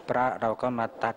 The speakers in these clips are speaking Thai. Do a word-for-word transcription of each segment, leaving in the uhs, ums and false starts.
พระเราก็มาตัด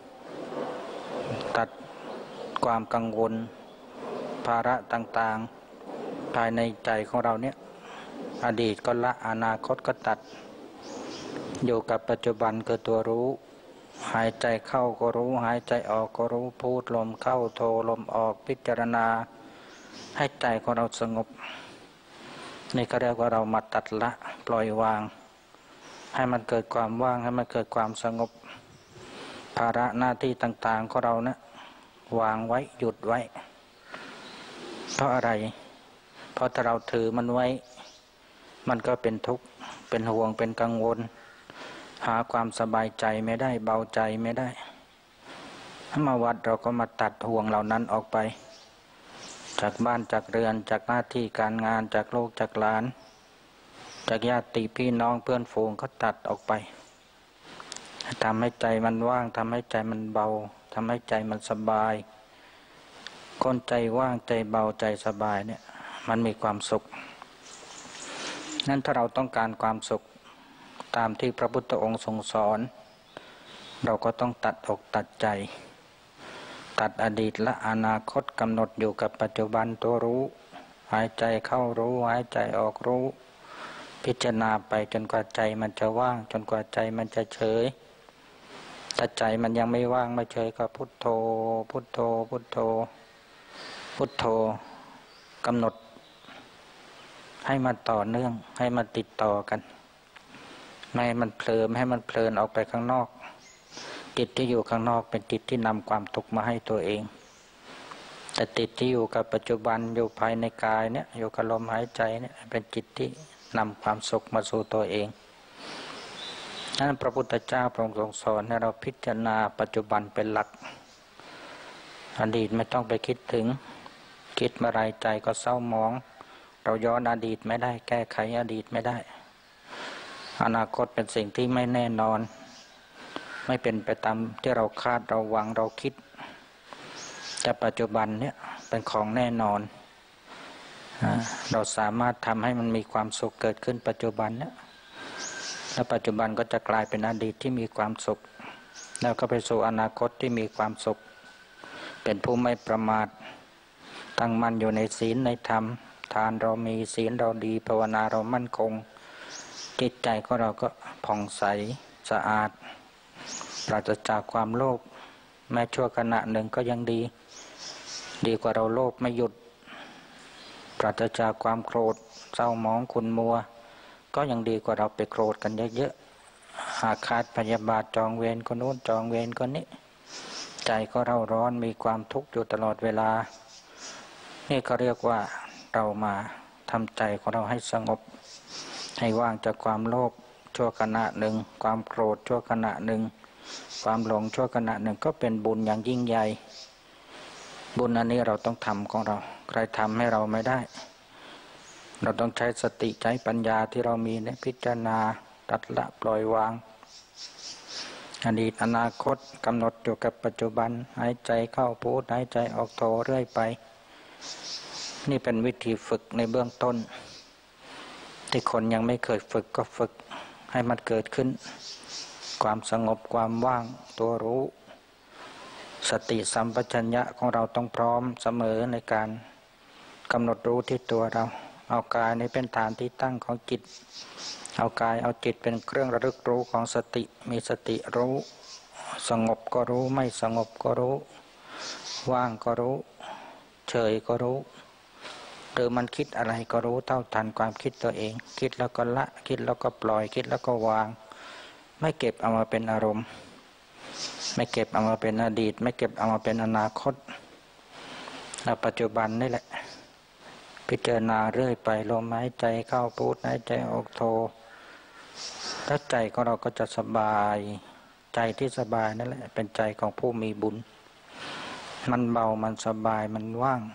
ตัดความกังวลภาระต่างๆภายในใจของเราเนี่ยอดีตก็ละอนาคตก็ตัดอยู่กับปัจจุบันคือตัวรู้หายใจเข้าก็รู้หายใจออกก็รู้พูดลมเข้าโทลมออกพิจารณาให้ใจของเราสงบนี่ก็เรียกว่าเรามาตัดละปล่อยวางให้มันเกิดความว่างให้มันเกิดความสงบภาระหน้าที่ต่างๆของเรานะวางไว้หยุดไว้เพราะอะไรเพราะถ้าเราถือมันไว้มันก็เป็นทุกข์เป็นห่วงเป็นกังวลหาความสบายใจไม่ได้เบาใจไม่ได้ถ้ามาวัดเราก็มาตัดห่วงเหล่านั้นออกไปจากบ้านจากเรือนจากหน้าที่การงานจากลูกจากหลานจากญาติพี่น้องเพื่อนฝูงก็ตัดออกไปทำให้ใจมันว่างทำให้ใจมันเบาทำให้ใจมันสบายคนใจว่างใจเบาใจสบายเนี่ยมันมีความสุขนั้นถ้าเราต้องการความสุขตามที่พระพุทธองค์ทรงสอนเราก็ต้องตัดอกตัดใจตัดอดีตและอนาคตกำหนดอยู่กับปัจจุบันตัวรู้หายใจเข้ารู้หายใจออกรู้พิจารณาไปจนกว่าใจมันจะว่างจนกว่าใจมันจะเฉยถ้าใจมันยังไม่ว่างไม่เฉยก็พุทโธพุทโธพุทโธพุทโธกำหนดให้มันต่อเนื่องให้มันติดต่อกันไม่ให้มันเพลินให้มันเพลินออกไปข้างนอกจิตที่อยู่ข้างนอกเป็นจิตที่นำความทุกข์มาให้ตัวเองแต่จิตที่อยู่กับปัจจุบันอยู่ภายในกายเนี่ยอยู่กับลมหายใจเนี่ยเป็นจิตที่นำความสุขมาสู่ตัวเองนั้นพระพุทธเจ้าทรงสอนให้เราพิจารณาปัจจุบันเป็นหลักอดีตไม่ต้องไปคิดถึงคิดเมื่อไรใจก็เศร้าหมองเราย้อนอดีตไม่ได้แก้ไขอดีตไม่ได้อนาคตเป็นสิ่งที่ไม่แน่นอนไม่เป็นไปตามที่เราคาดเราหวังเราคิดแต่ปัจจุบันเนี่ยเป็นของแน่นอนเราสามารถทำให้มันมีความสุขเกิดขึ้นปัจจุบันเนี่ยแล้วปัจจุบันก็จะกลายเป็นอดีตที่มีความสุขแล้วก็ไปสู่อนาคตที่มีความสุขเป็นผู้ไม่ประมาทตั้งมั่นอยู่ในศีลในธรรมทานเรามีศีลเราดีภาวนาเรามั่นคงจิตใจของเราก็ผ่องใสสะอาดปราศจากความโลภแม้ชั่วขณะหนึ่งก็ยังดีดีกว่าเราโลภไม่หยุดปราศจากความโกรธเศร้าหมองขุ่นมัวก็ยังดีกว่าเราไปโกรธกันเยอะๆหากขาดพยาบาทจองเวรคนโน้นจองเวรคนนี้ใจก็เร่าร้อนมีความทุกข์อยู่ตลอดเวลานี่เขาเรียกว่าเรามาทำใจของเราให้สงบให้ว่างจากความโลภชั่วขณะหนึ่งความโกรธชั่วขณะหนึ่งความหลงชั่วขณะหนึ่งก็เป็นบุญอย่างยิ่งใหญ่บุญอันนี้เราต้องทำของเราใครทำให้เราไม่ได้เราต้องใช้สติใช้ปัญญาที่เรามีในพิจารณาตัดละปล่อยวางอดีตอนาคตกำหนดอยู่กับปัจจุบันหายใจเข้าพูดหายใจออกโทเรื่อยไปนี่เป็นวิธีฝึกในเบื้องต้นที่คนยังไม่เคยฝึกก็ฝึกให้มันเกิดขึ้นความสงบความว่างตัวรู้สติสัมปชัญญะของเราต้องพร้อมเสมอในการกำหนดรู้ที่ตัวเราเอากายนี้เป็นฐานที่ตั้งของจิตเอากายเอาจิตเป็นเครื่องระลึกรู้ของสติมีสติรู้สงบก็รู้ไม่สงบก็รู้ว่างก็รู้เฉยก็รู้หรือมันคิดอะไรก็รู้เท่าทันความคิดตัวเองคิดแล้วก็ละคิดแล้วก็ปล่อยคิดแล้วก็วางไม่เก็บเอามาเป็นอารมณ์ไม่เก็บเอามาเป็นอดีตไม่เก็บเอามาเป็นอนาคตแล้วปัจจุบันนี่แหละพิจารณาเรื่อยไปลมหายใจเข้าพูดหายใจออกโทถ้าใจของเราก็จะสบายใจที่สบายนั่นแหละเป็นใจของผู้มีบุญมันเบามันสบายมันว่าง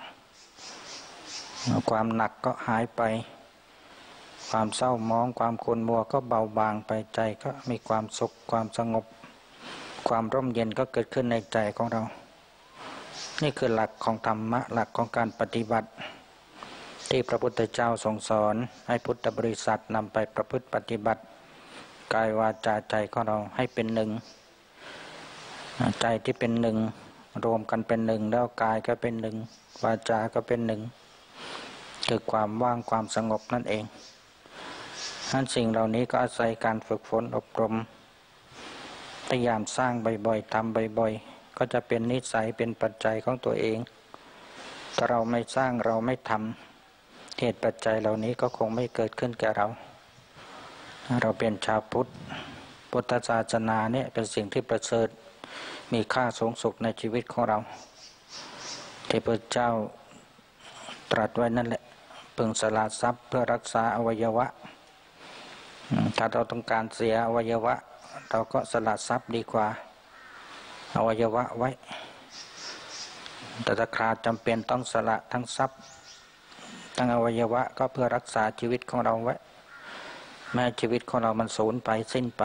ความหนักก็หายไปความเศร้าหมองความขุ่นมัวก็เบาบางไปใจก็มีความสุขความสงบความร่มเย็นก็เกิดขึ้นในใจของเรานี่คือหลักของธรรมะหลักของการปฏิบัติที่พระพุทธเจ้าทรงสอนให้พุทธบริษัทนำไปประพฤติปฏิบัติกายวาจาใจของเราให้เป็นหนึ่งใจที่เป็นหนึ่งรวมกันเป็นหนึ่งแล้วกายก็เป็นหนึ่งวาจาก็เป็นหนึ่งคือความว่างความสงบนั่นเองนั้นสิ่งเหล่านี้ก็อาศัยการฝึกฝนอบรมพยายามสร้างบ่อยๆทำบ่อยๆก็จะเป็นนิสัยเป็นปัจจัยของตัวเองถ้าเราไม่สร้างเราไม่ทำเหตุปัจจัยเหล่านี้ก็คงไม่เกิดขึ้นแก่เราเราเป็นชาวพุทธพุทธศาสนาเนี่ยเป็นสิ่งที่ประเสริฐมีค่าสูงสุดในชีวิตของเราที่พระเจ้าตรัสไว้นั่นแหละพึงสละทรัพย์เพื่อรักษาอวัยวะถ้าเราต้องการเสียอวัยวะเราก็สละทรัพย์ดีกว่าอวัยวะไว้แต่ถ้าขาดจำเป็นต้องสละทั้งทรัพย์ทั้งอวัยวะก็เพื่อรักษาชีวิตของเราไว้แม้ชีวิตของเรามันสูญไปสิ้นไป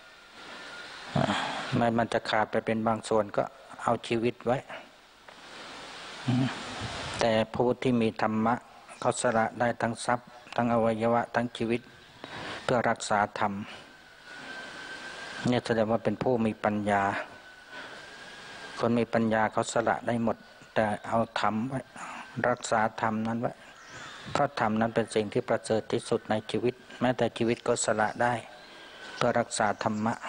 แม้มันจะขาดไปเป็นบางส่วนก็เอาชีวิตไว้แต่ผู้ที่มีธรรมะเขาสละได้ทั้งทรัพย์ทั้งอวัยวะทั้งชีวิตเพื่อรักษาธรรมเนี่ยแสดงว่าเป็นผู้มีปัญญาคนมีปัญญาเขาสละได้หมดแต่เอาธรรมไว้รักษาธรรมนั้นไว้เพราะธรรมนั้นเป็นสิ่งที่ประเสริฐที่สุดในชีวิตแม้แต่ชีวิตก็สละได้เพื่อรักษาธรรมะ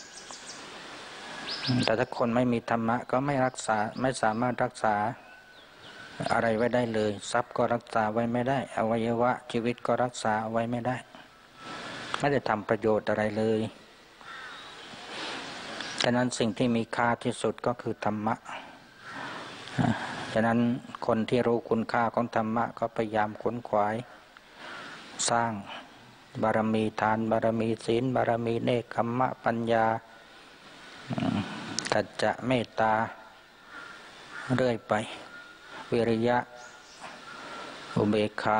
แต่ถ้าคนไม่มีธรรมะก็ไม่รักษาไม่สามารถรักษาอะไรไว้ได้เลยทรัพย์ก็รักษาไว้ไม่ได้อวัยวะชีวิตก็รักษาไว้ไม่ได้ไม่ได้ทำประโยชน์อะไรเลยฉะนั้นสิ่งที่มีค่าที่สุดก็คือธรรมะฉะนั้นคนที่รู้คุณค่าของธรรมะก็พยายามขวนขวายสร้างบารมีทานบารมีศีลบารมีเนกขัมมะปัญญาตัจจะเมตตาเรื่อยไปวิริยะอุเบกขา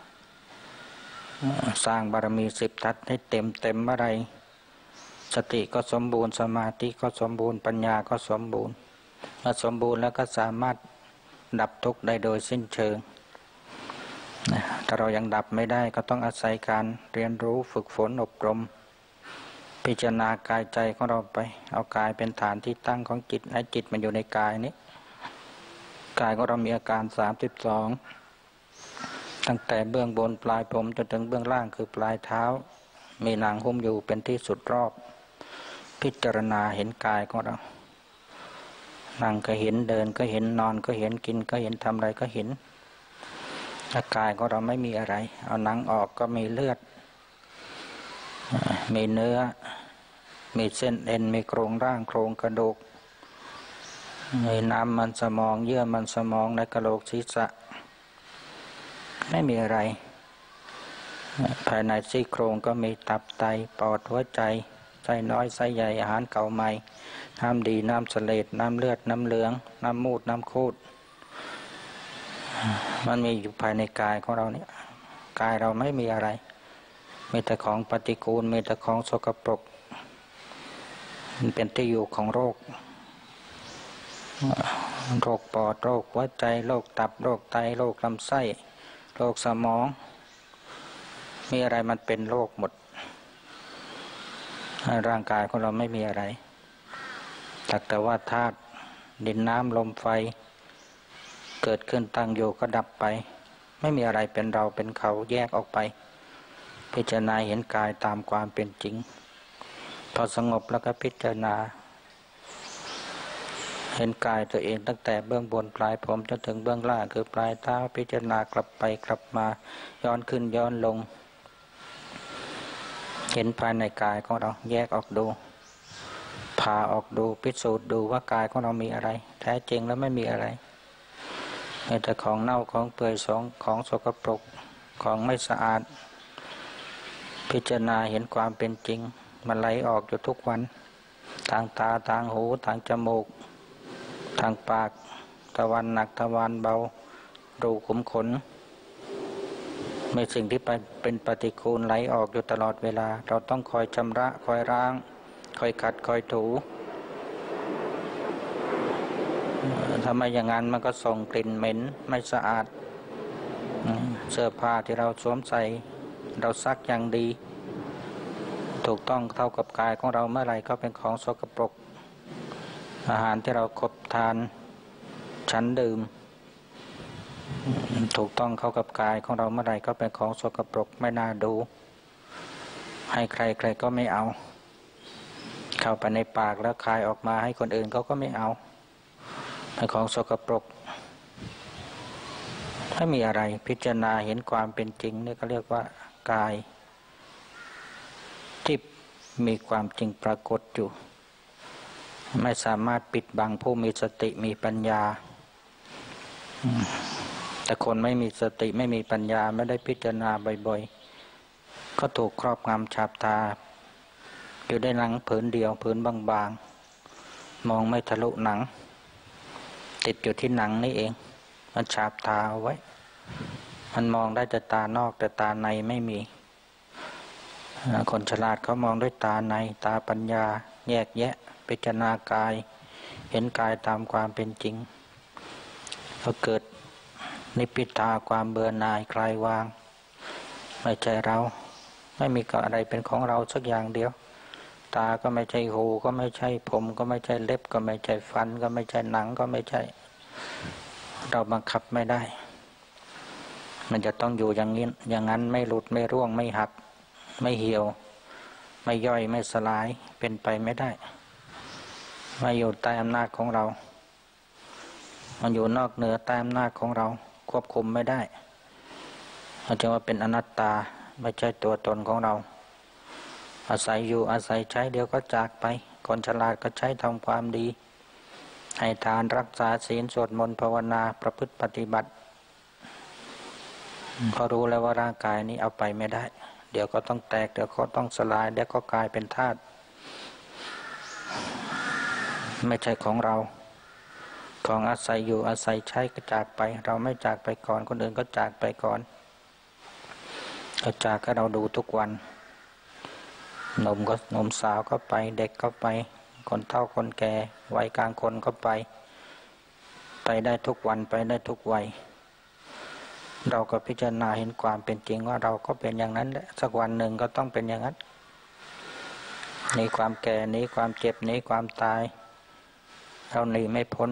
สร้างบารมีสิบทัศให้เต็มเต็มเมื่อไรสติก็สมบูรณ์สมาธิก็สมบูรณ์ปัญญาก็สมบูรณ์เมื่อสมบูรณ์แล้วก็สามารถดับทุกข์ได้โดยสิ้นเชิงถ้าเรายังดับไม่ได้ก็ต้องอาศัยการเรียนรู้ฝึกฝนอบรมพิจารณากายใจของเราไปเอากายเป็นฐานที่ตั้งของจิตให้จิตมันอยู่ในกายนี้กายของเรามีอาการสามสิบสองตั้งแต่เบื้องบนปลายผมจนถึงเบื้องล่างคือปลายเท้ามีหนังหุ้มอยู่เป็นที่สุดรอบพิจารณาเห็นกายของเรานั่งก็เห็นเดินก็เห็นนอนก็เห็นกินก็เห็นทำอะไรก็เห็นกายของเราไม่มีอะไรเอาหนังออกก็มีเลือดมีเนื้อมีเส้นเอ็นมีโครงร่างโครงกระดูกมีน้ำมันสมองเยื่อมันสมองในกะโหลกศีรษะไม่มีอะไรภายในซี่โครงก็มีตับไตปอดหัวใจไส้น้อยไส้ใหญ่อาหารเก่าใหม่น้ำดีน้ำเสลดน้ำเลือดน้ำเหลืองน้ำมูดน้ำคูดมันมีอยู่ภายในกายของเราเนี่ยกายเราไม่มีอะไรมีแต่ของปฏิกูลมีแต่ของสกปรกมันเป็นที่อยู่ของโรคโรคปอดโรคหัวใจโรคตับโรคไตโรคลำไส้โรคสมองมีอะไรมันเป็นโรคหมดร่างกายของเราไม่มีอะไรแต่แต่ว่าธาตุดินน้ำลมไฟเกิดขึ้นตั้งอยู่ก็ดับไปไม่มีอะไรเป็นเราเป็นเขาแยกออกไปพิจารณาเห็นกายตามความเป็นจริงพอสงบแล้วก็พิจารณาเห็นกายตัวเองตั้งแต่เบื้องบนปลายผมจนถึงเบื้องล่างคือปลายเท้าพิจารณากลับไปกลับมาย้อนขึ้นย้อนลงเห็นภายในกายของเราแยกออกดูผ่าออกดูพิสูจน์ดูว่ากายของเรามีอะไรแท้จริงแล้วไม่มีอะไรมีแต่ของเน่าของเปื่อยสองของสกปรกของไม่สะอาดพิจารณาเห็นความเป็นจริงมันไหลออกอยู่ทุกวันทางตาทางหูทางจมูกทางปากทวารหนักทวารเบารูขุมขนมีสิ่งที่เป็นปฏิกูลไหลออกอยู่ตลอดเวลาเราต้องคอยชำระคอยล้างคอยขัดคอยถูทำไมอย่างนั้นมันก็ส่งกลิ่นเหม็นไม่สะอาดเสื้อผ้าที่เราสวมใส่เราซักอย่างดีถูกต้องเท่ากับกายของเราเมื่อไรก็เป็นของสกปรกอาหารที่เราคบทานฉันดื่มถูกต้องเข้ากับกายของเราเมื่อไรก็เป็นของสกปรกไม่น่าดูให้ใครใครก็ไม่เอาเข้าไปในปากแล้วคายออกมาให้คนอื่นเขาก็ไม่เอาเป็นของสกปรกถ้ามีอะไรพิจารณาเห็นความเป็นจริงนี่ก็เรียกว่ากายที่มีความจริงปรากฏอยู่ไม่สามารถปิดบังผู้มีสติมีปัญญาแต่คนไม่มีสติไม่มีปัญญาไม่ได้พิจารณาบ่อยๆก็ถูกครอบงำฉาบทาอยู่ได้หนังผืนเดียวผืนบางๆมองไม่ทะลุหนังติดอยู่ที่หนังนี่เองมันฉาบทาเอาไว้มันมองได้แต่ตานอกแต่ตาในไม่มีคนฉลาดเขามองด้วยตาในตาปัญญาแยกแยะพิจารณากายเห็นกายตามความเป็นจริงก็เกิดนิพพิทาความเบื่อหน่ายคลายวางไม่ใช่เราไม่มีอะไรเป็นของเราสักอย่างเดียวตาก็ไม่ใช่หูก็ไม่ใช่ผมก็ไม่ใช่เล็บก็ไม่ใช่ฟันก็ไม่ใช่หนังก็ไม่ใช่เราบังคับไม่ได้มันจะต้องอยู่อย่างนี้อย่างนั้นไม่หลุดไม่ร่วงไม่หักไม่เหี่ยวไม่ย่อยไม่สลายเป็นไปไม่ได้มาอยู่ใต้อำนาจของเรามันอยู่นอกเหนือใต้อำนาจของเราควบคุมไม่ได้เราจะว่าเป็นอนัตตาไม่ใช่ตัวตนของเราอาศัยอยู่อาศัยใช้เดี๋ยวก็จากไปคนฉลาดก็ใช้ทำความดีให้ทานรักษาศีลสวดมนต์ภาวนาประพฤติปฏิบัติพอรู้แล้วว่าร่างกายนี้เอาไปไม่ได้เดี๋ยวก็ต้องแตกเดี๋ยวก็ต้องสลายเดี๋ยวก็กลายเป็นธาตุไม่ใช่ของเราของอาศัยอยู่อาศัยใช้ก็จากไปเราไม่จากไปก่อนคนอื่นก็จากไปก่อนก็จากให้เราดูทุกวันหนุ่มก็หนุ่มสาวก็ไปเด็กก็ไปคนเฒ่าคนแก่วัยกลางคนก็ไปไปได้ทุกวันไปได้ทุกวัยเราก็พิจารณาเห็นความเป็นจริงว่าเราก็เป็นอย่างนั้นแหละสักวันหนึ่งก็ต้องเป็นอย่างนั้นหนีความแก่หนีความเจ็บหนีความตายเราหนีไม่พ้น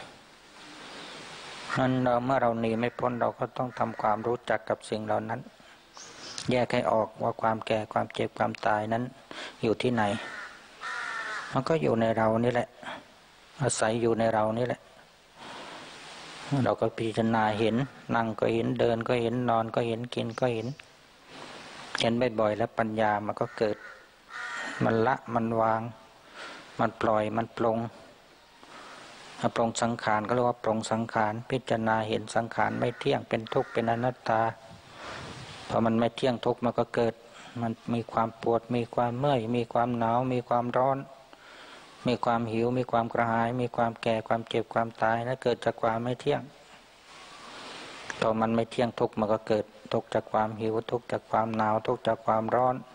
นั้นเราเมื่อเราหนีไม่พ้นเราก็ต้องทำความรู้จักกับสิ่งเหล่านั้นแยกให้ออกว่าความแก่ความเจ็บความตายนั้นอยู่ที่ไหนมันก็อยู่ในเรานี่แหละอาศัยอยู่ในเรานี่แหละเราก็พิจารณาเห็นนั่งก็เห็นเดินก็เห็นนอนก็เห็นกินก็เห็นเห็นบ่อยๆแล้วปัญญามันก็เกิดมันละมันวางมันปล่อยมันปลงปลงสังขารก็เรียกว่าปลงสังขารพิจารณาเห็นสังขารไม่เที่ยงเป็นทุกข์เป็นอนัตตาพอมันไม่เที่ยงทุกข์มันก็เกิดมันมีความปวดมีความเมื่อยมีความหนาวมีความร้อนมีความหิวมีความกระหายมีความแก่ความเจ็บความตายนั่นเกิดจากความไม่เที่ยงพอมันไม่เที่ยงทุกข์มันก็เกิดทุกข์จากความหิวทุกข์จากความหนาวทุกข์จากความร้อน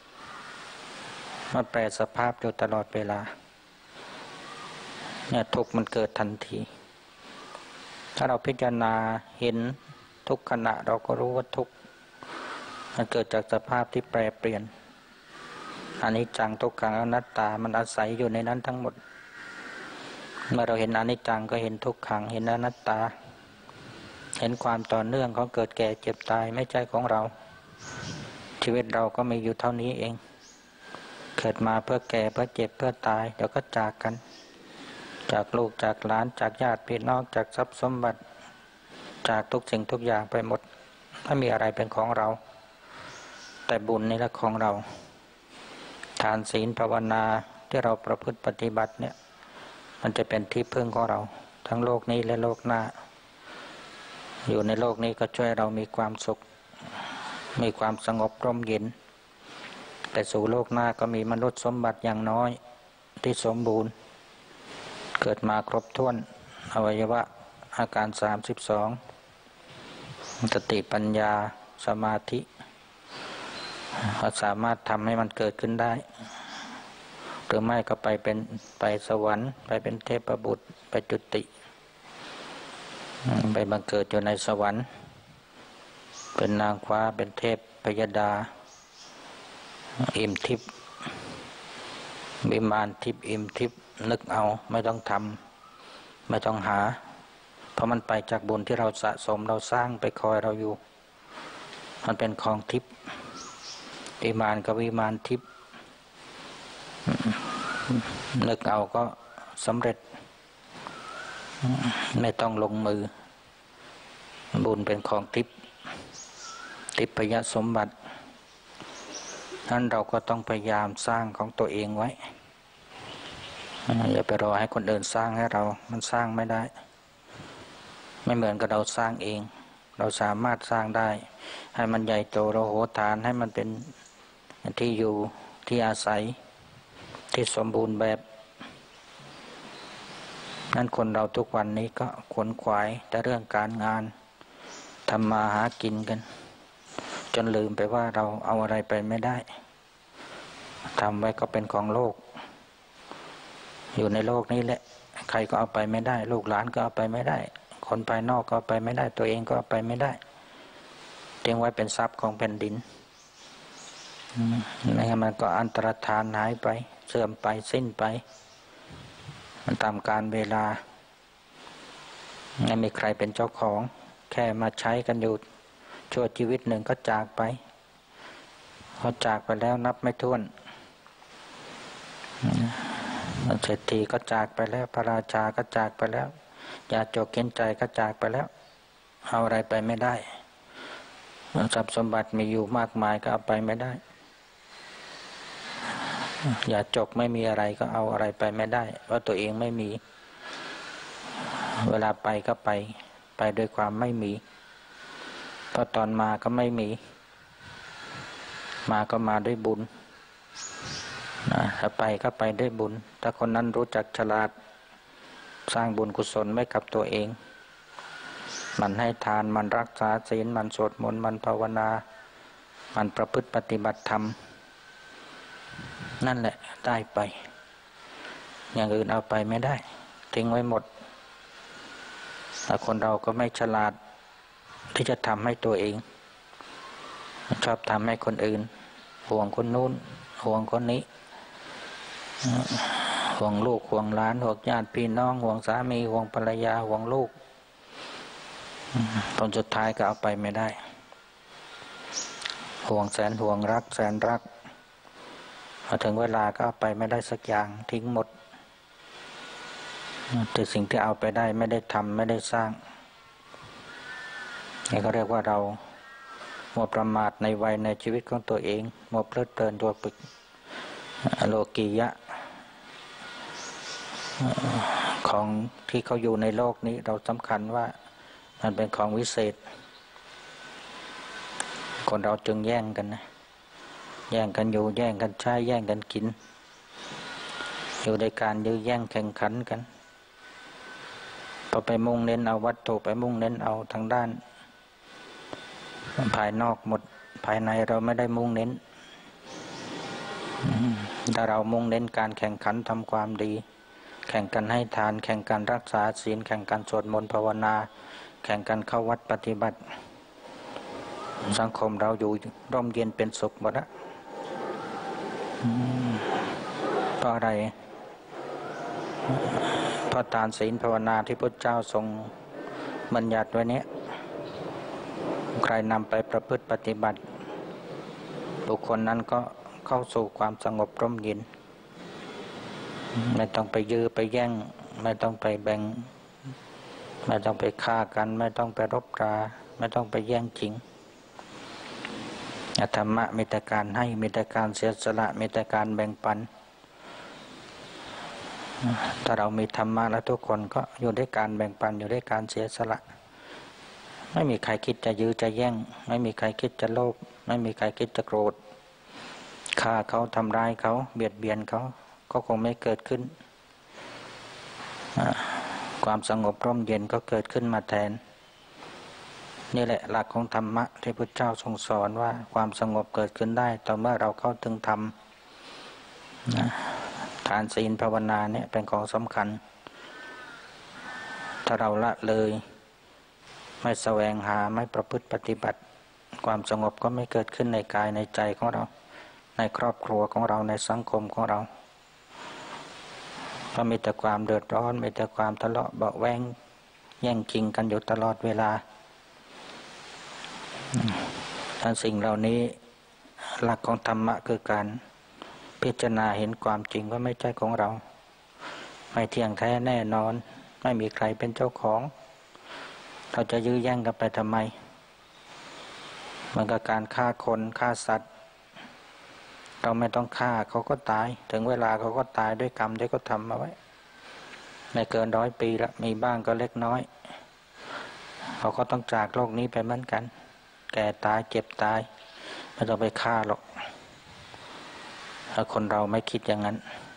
มันแปรสภาพอยู่ตลอดเวลาเนี่ยทุกข์มันเกิดทันทีถ้าเราพิจารณาเห็นทุกขณะเราก็รู้ว่าทุกข์มันเกิดจากสภาพที่แปรเปลี่ยนอนิจจังทุกขังอนัตตามันอาศัยอยู่ในนั้นทั้งหมดเมื่อเราเห็นอนิจจังก็เห็นทุกขังเห็นอนัตตาเห็นความต่อเนื่องของเกิดแก่เจ็บตายไม่ใช่ของเราชีวิตเราก็มีอยู่เท่านี้เองเกิดมาเพื่อแก่เพื่อเจ็บเพื่อตายเดี๋ยวก็จากกันจากลูกจากหลานจากญาติพี่น้องจากทรัพย์สมบัติจากทุกสิ่งทุกอย่างไปหมดไม่มีอะไรเป็นของเราแต่บุญนี่แหละของเราทานศีลภาวนาที่เราประพฤติปฏิบัติเนี่ยมันจะเป็นที่พึ่งของเราทั้งโลกนี้และโลกหน้าอยู่ในโลกนี้ก็ช่วยเรามีความสุขมีความสงบร่มเย็นแต่สู่โลกหน้าก็มีมนุษย์สมบัติอย่างน้อยที่สมบูรณ์เกิดมาครบถ้วนอวัยวะอาการสามสิบสองสติปัญญาสมาธิสามารถทำให้มันเกิดขึ้นได้หรือไม่ก็ไปเป็นไปสวรรค์ไปเป็นเทพบุตรไปจุติไปบังเกิดอยู่ในสวรรค์เป็นนางฟ้าเป็นเทพพยดาอิ่มทิพย์วิมานทิพย์อิ่มทิพย์นึกเอาไม่ต้องทำไม่ต้องหาเพราะมันไปจากบุญที่เราสะสมเราสร้างไปคอยเราอยู่มันเป็นของทิพย์วิมานกับวิมานทิพย์นึกเอาก็สำเร็จไม่ต้องลงมือบุญเป็นของทิพย์ทิพยสมบัตินั้นเราก็ต้องพยายามสร้างของตัวเองไว้อย่าไปรอให้คนอื่นสร้างให้เรามันสร้างไม่ได้ไม่เหมือนกับเราสร้างเองเราสามารถสร้างได้ให้มันใหญ่โตโรโหฐานให้มันเป็นที่อยู่ที่อาศัยที่สมบูรณ์แบบนั้นคนเราทุกวันนี้ก็ขวนขวายแต่เรื่องการงานทำมาหากินกันจนลืมไปว่าเราเอาอะไรไปไม่ได้ทำไว้ก็เป็นของโลกอยู่ในโลกนี้แหละใครก็เอาไปไม่ได้ลูกหลานก็เอาไปไม่ได้คนภายนอกก็เอาไปไม่ได้ตัวเองก็เอาไปไม่ได้เตรียมไว้เป็นทรัพย์ของแผ่นดินไม่งั้นมันก็อันตรธานหายไปเสื่อมไปสิ้นไปมันตามกาลเวลาไม่มีใครเป็นเจ้าของแค่มาใช้กันอยู่ชั่วชีวิตหนึ่งก็จากไปเขาจากไปแล้วนับไม่ถ้วนเศรษฐีก็จากไปแล้วพระราชาก็จากไปแล้วยาโจกเข็นใจก็จากไปแล้วเอาอะไรไปไม่ได้ทรัพย์สมบัติมีอยู่มากมายก็เอาไปไม่ได้ยาจกไม่มีอะไรก็เอาอะไรไปไม่ได้เพราะตัวเองไม่มีเวลาไปก็ไปไปด้วยความไม่มีเพราะตอนมาก็ไม่มีมาก็มาด้วยบุญนะถ้าไปก็ไปด้วยบุญถ้าคนนั้นรู้จักฉลาดสร้างบุญกุศลไว้กับตัวเองมันให้ทานมันรักษาศีลมันสวดมนต์มันภาวนามันประพฤติปฏิบัติธรรมนั่นแหละได้ไปอย่างอื่นเอาไปไม่ได้ทิ้งไว้หมดแต่คนเราก็ไม่ฉลาดที่จะทำให้ตัวเองชอบทำให้คนอื่นห่วงคนนู้นห่วงคนนี้ห่วงลูกห่วงหลานห่วงญาติพี่น้องห่วงสามีห่วงภรรยาห่วงลูกผลสุดท้ายก็เอาไปไม่ได้ห่วงแสนห่วงรักแสนรักพอถึงเวลาก็เอาไปไม่ได้สักอย่างทิ้งหมดแต่สิ่งที่เอาไปได้ไม่ได้ทำไม่ได้สร้างนี่ก็เรียกว่าเรามัวประมาทในวัยในชีวิตของตัวเองมัวเพลิดเพลินตัวปึกโลกียะของที่เขาอยู่ในโลกนี้เราสำคัญว่ามันเป็นของวิเศษคนเราจึงแย่งกันนะแย่งกันอยู่แย่งกันใช้แย่งกันกินอยู่ในการยื้อแย่งแข่งขันกันพอไปมุ่งเน้นเอาวัตถุไปมุ่งเน้นเอาทางด้านภายนอกหมดภายในเราไม่ได้มุ่งเน้นถ้าเรามุ่งเน้นการแข่งขันทำความดีแข่งกันให้ทานแข่งกันรักษาศีลแข่งกันสวดมนต์ภาวนาแข่งกันเข้าวัดปฏิบัติสังคมเราอยู่ร่มเย็นเป็นสุขหมดละเพราะอะไรเพราะทานศีลภาวนาที่พระเจ้าทรงบัญญัติไว้นี้ใครนำไปประพฤติปฏิบัติบุคคลนั้นก็เข้าสู่ความสงบร่มเย็นไม่ต้องไปยื้อไปแย่งไม่ต้องไปแบ่งไม่ต้องไปฆ่ากันไม่ต้องไปรบราไม่ต้องไปแย่งชิงธรรมะมีแต่การให้มีแต่การเสียสละมีแต่การแบ่งปันถ้าเรามีธรรมะแล้วทุกคนก็อยู่ด้วยการแบ่งปันอยู่ด้วยการเสียสละไม่มีใครคิดจะยื้อจะแย่งไม่มีใครคิดจะโลภไม่มีใครคิดจะโกรธฆ่าเขาทำร้ายเขาเบียดเบียนเขาก็คงไม่เกิดขึ้นความสงบร่มเย็นก็เกิดขึ้นมาแทนนี่แหละหลักของธรรมะที่พระเจ้าทรงสอนว่าความสงบเกิดขึ้นได้ต่อเมื่อเราเข้าถึงธรรมทานศีลภาวนาเนี่ยเป็นของสำคัญถ้าเราละเลยไม่แสวงหาไม่ประพฤติปฏิบัติความสงบก็ไม่เกิดขึ้นในกายในใจของเราในครอบครัวของเราในสังคมของเราก็มีแต่ความเดือดร้อนมีแต่ความทะเลาะเบาะแว้งแย่งชิงกันอยู่ตลอดเวลาทั้งสิ่งเหล่านี้หลักของธรรมะคือการพิจารณาเห็นความจริงว่าไม่ใช่ของเราไม่เที่ยงแท้แน่นอนไม่มีใครเป็นเจ้าของเราจะยื้อแย่งกันไปทำไมมันก็การฆ่าคนฆ่าสัตว์เราไม่ต้องฆ่าเขาก็ตายถึงเวลาเขาก็ตายด้วยกรรมที่เขาทำมาไว้ไม่เกินร้อยปีละมีบ้างก็เล็กน้อยเขาก็ต้องจากโลกนี้ไปเหมือนกันแก่ตายเจ็บตายไม่ต้องไปฆ่าหรอกถ้าคนเราไม่คิดอย่างนั้น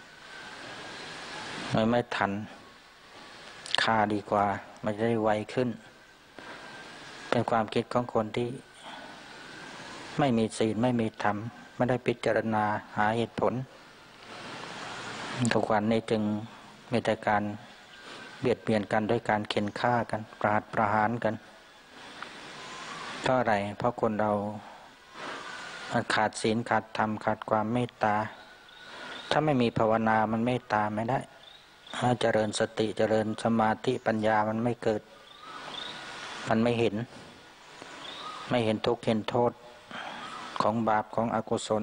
ไม่ไม่ทันฆ่าดีกว่ามันจะได้ไวขึ้นเป็นความคิดของคนที่ไม่มีศีลไม่มีธรรมไม่ได้พิจารณาหาเหตุผลทุกวันนี้จึงมีแต่การเบียดเบียนกันด้วยการเข็นฆ่ากันปราดประหารกันเพราะอะไรเพราะคนเราขาดศีลขาดธรรมขาดความเมตตาถ้าไม่มีภาวนามันเมตตาไม่ได้ถ้าเจริญสติเจริญสมาธิปัญญามันไม่เกิดมันไม่เห็นไม่เห็นทุกข์เห็นโทษของบาปของอกุศล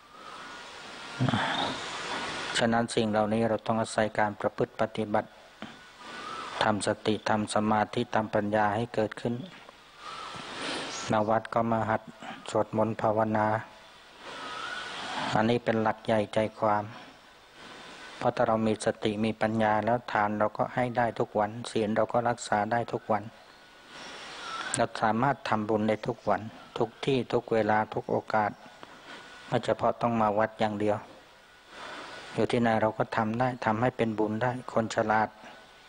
ฉะนั้นสิ่งเหล่านี้เราต้องอาศัยการประพฤติปฏิบัติทำสติทำสมาธิทำปัญญาให้เกิดขึ้นณวัดก็มาหัดสวดมนต์ภาวนาอันนี้เป็นหลักใหญ่ใจความเพราะถ้าเรามีสติมีปัญญาแล้วทานเราก็ให้ได้ทุกวันศีลเราก็รักษาได้ทุกวันเราสามารถทำบุญได้ทุกวันทุกที่ทุกเวลาทุกโอกาสไม่เฉพาะต้องมาวัดอย่างเดียวอยู่ที่ไหนเราก็ทำได้ทำให้เป็นบุญได้คนฉลาด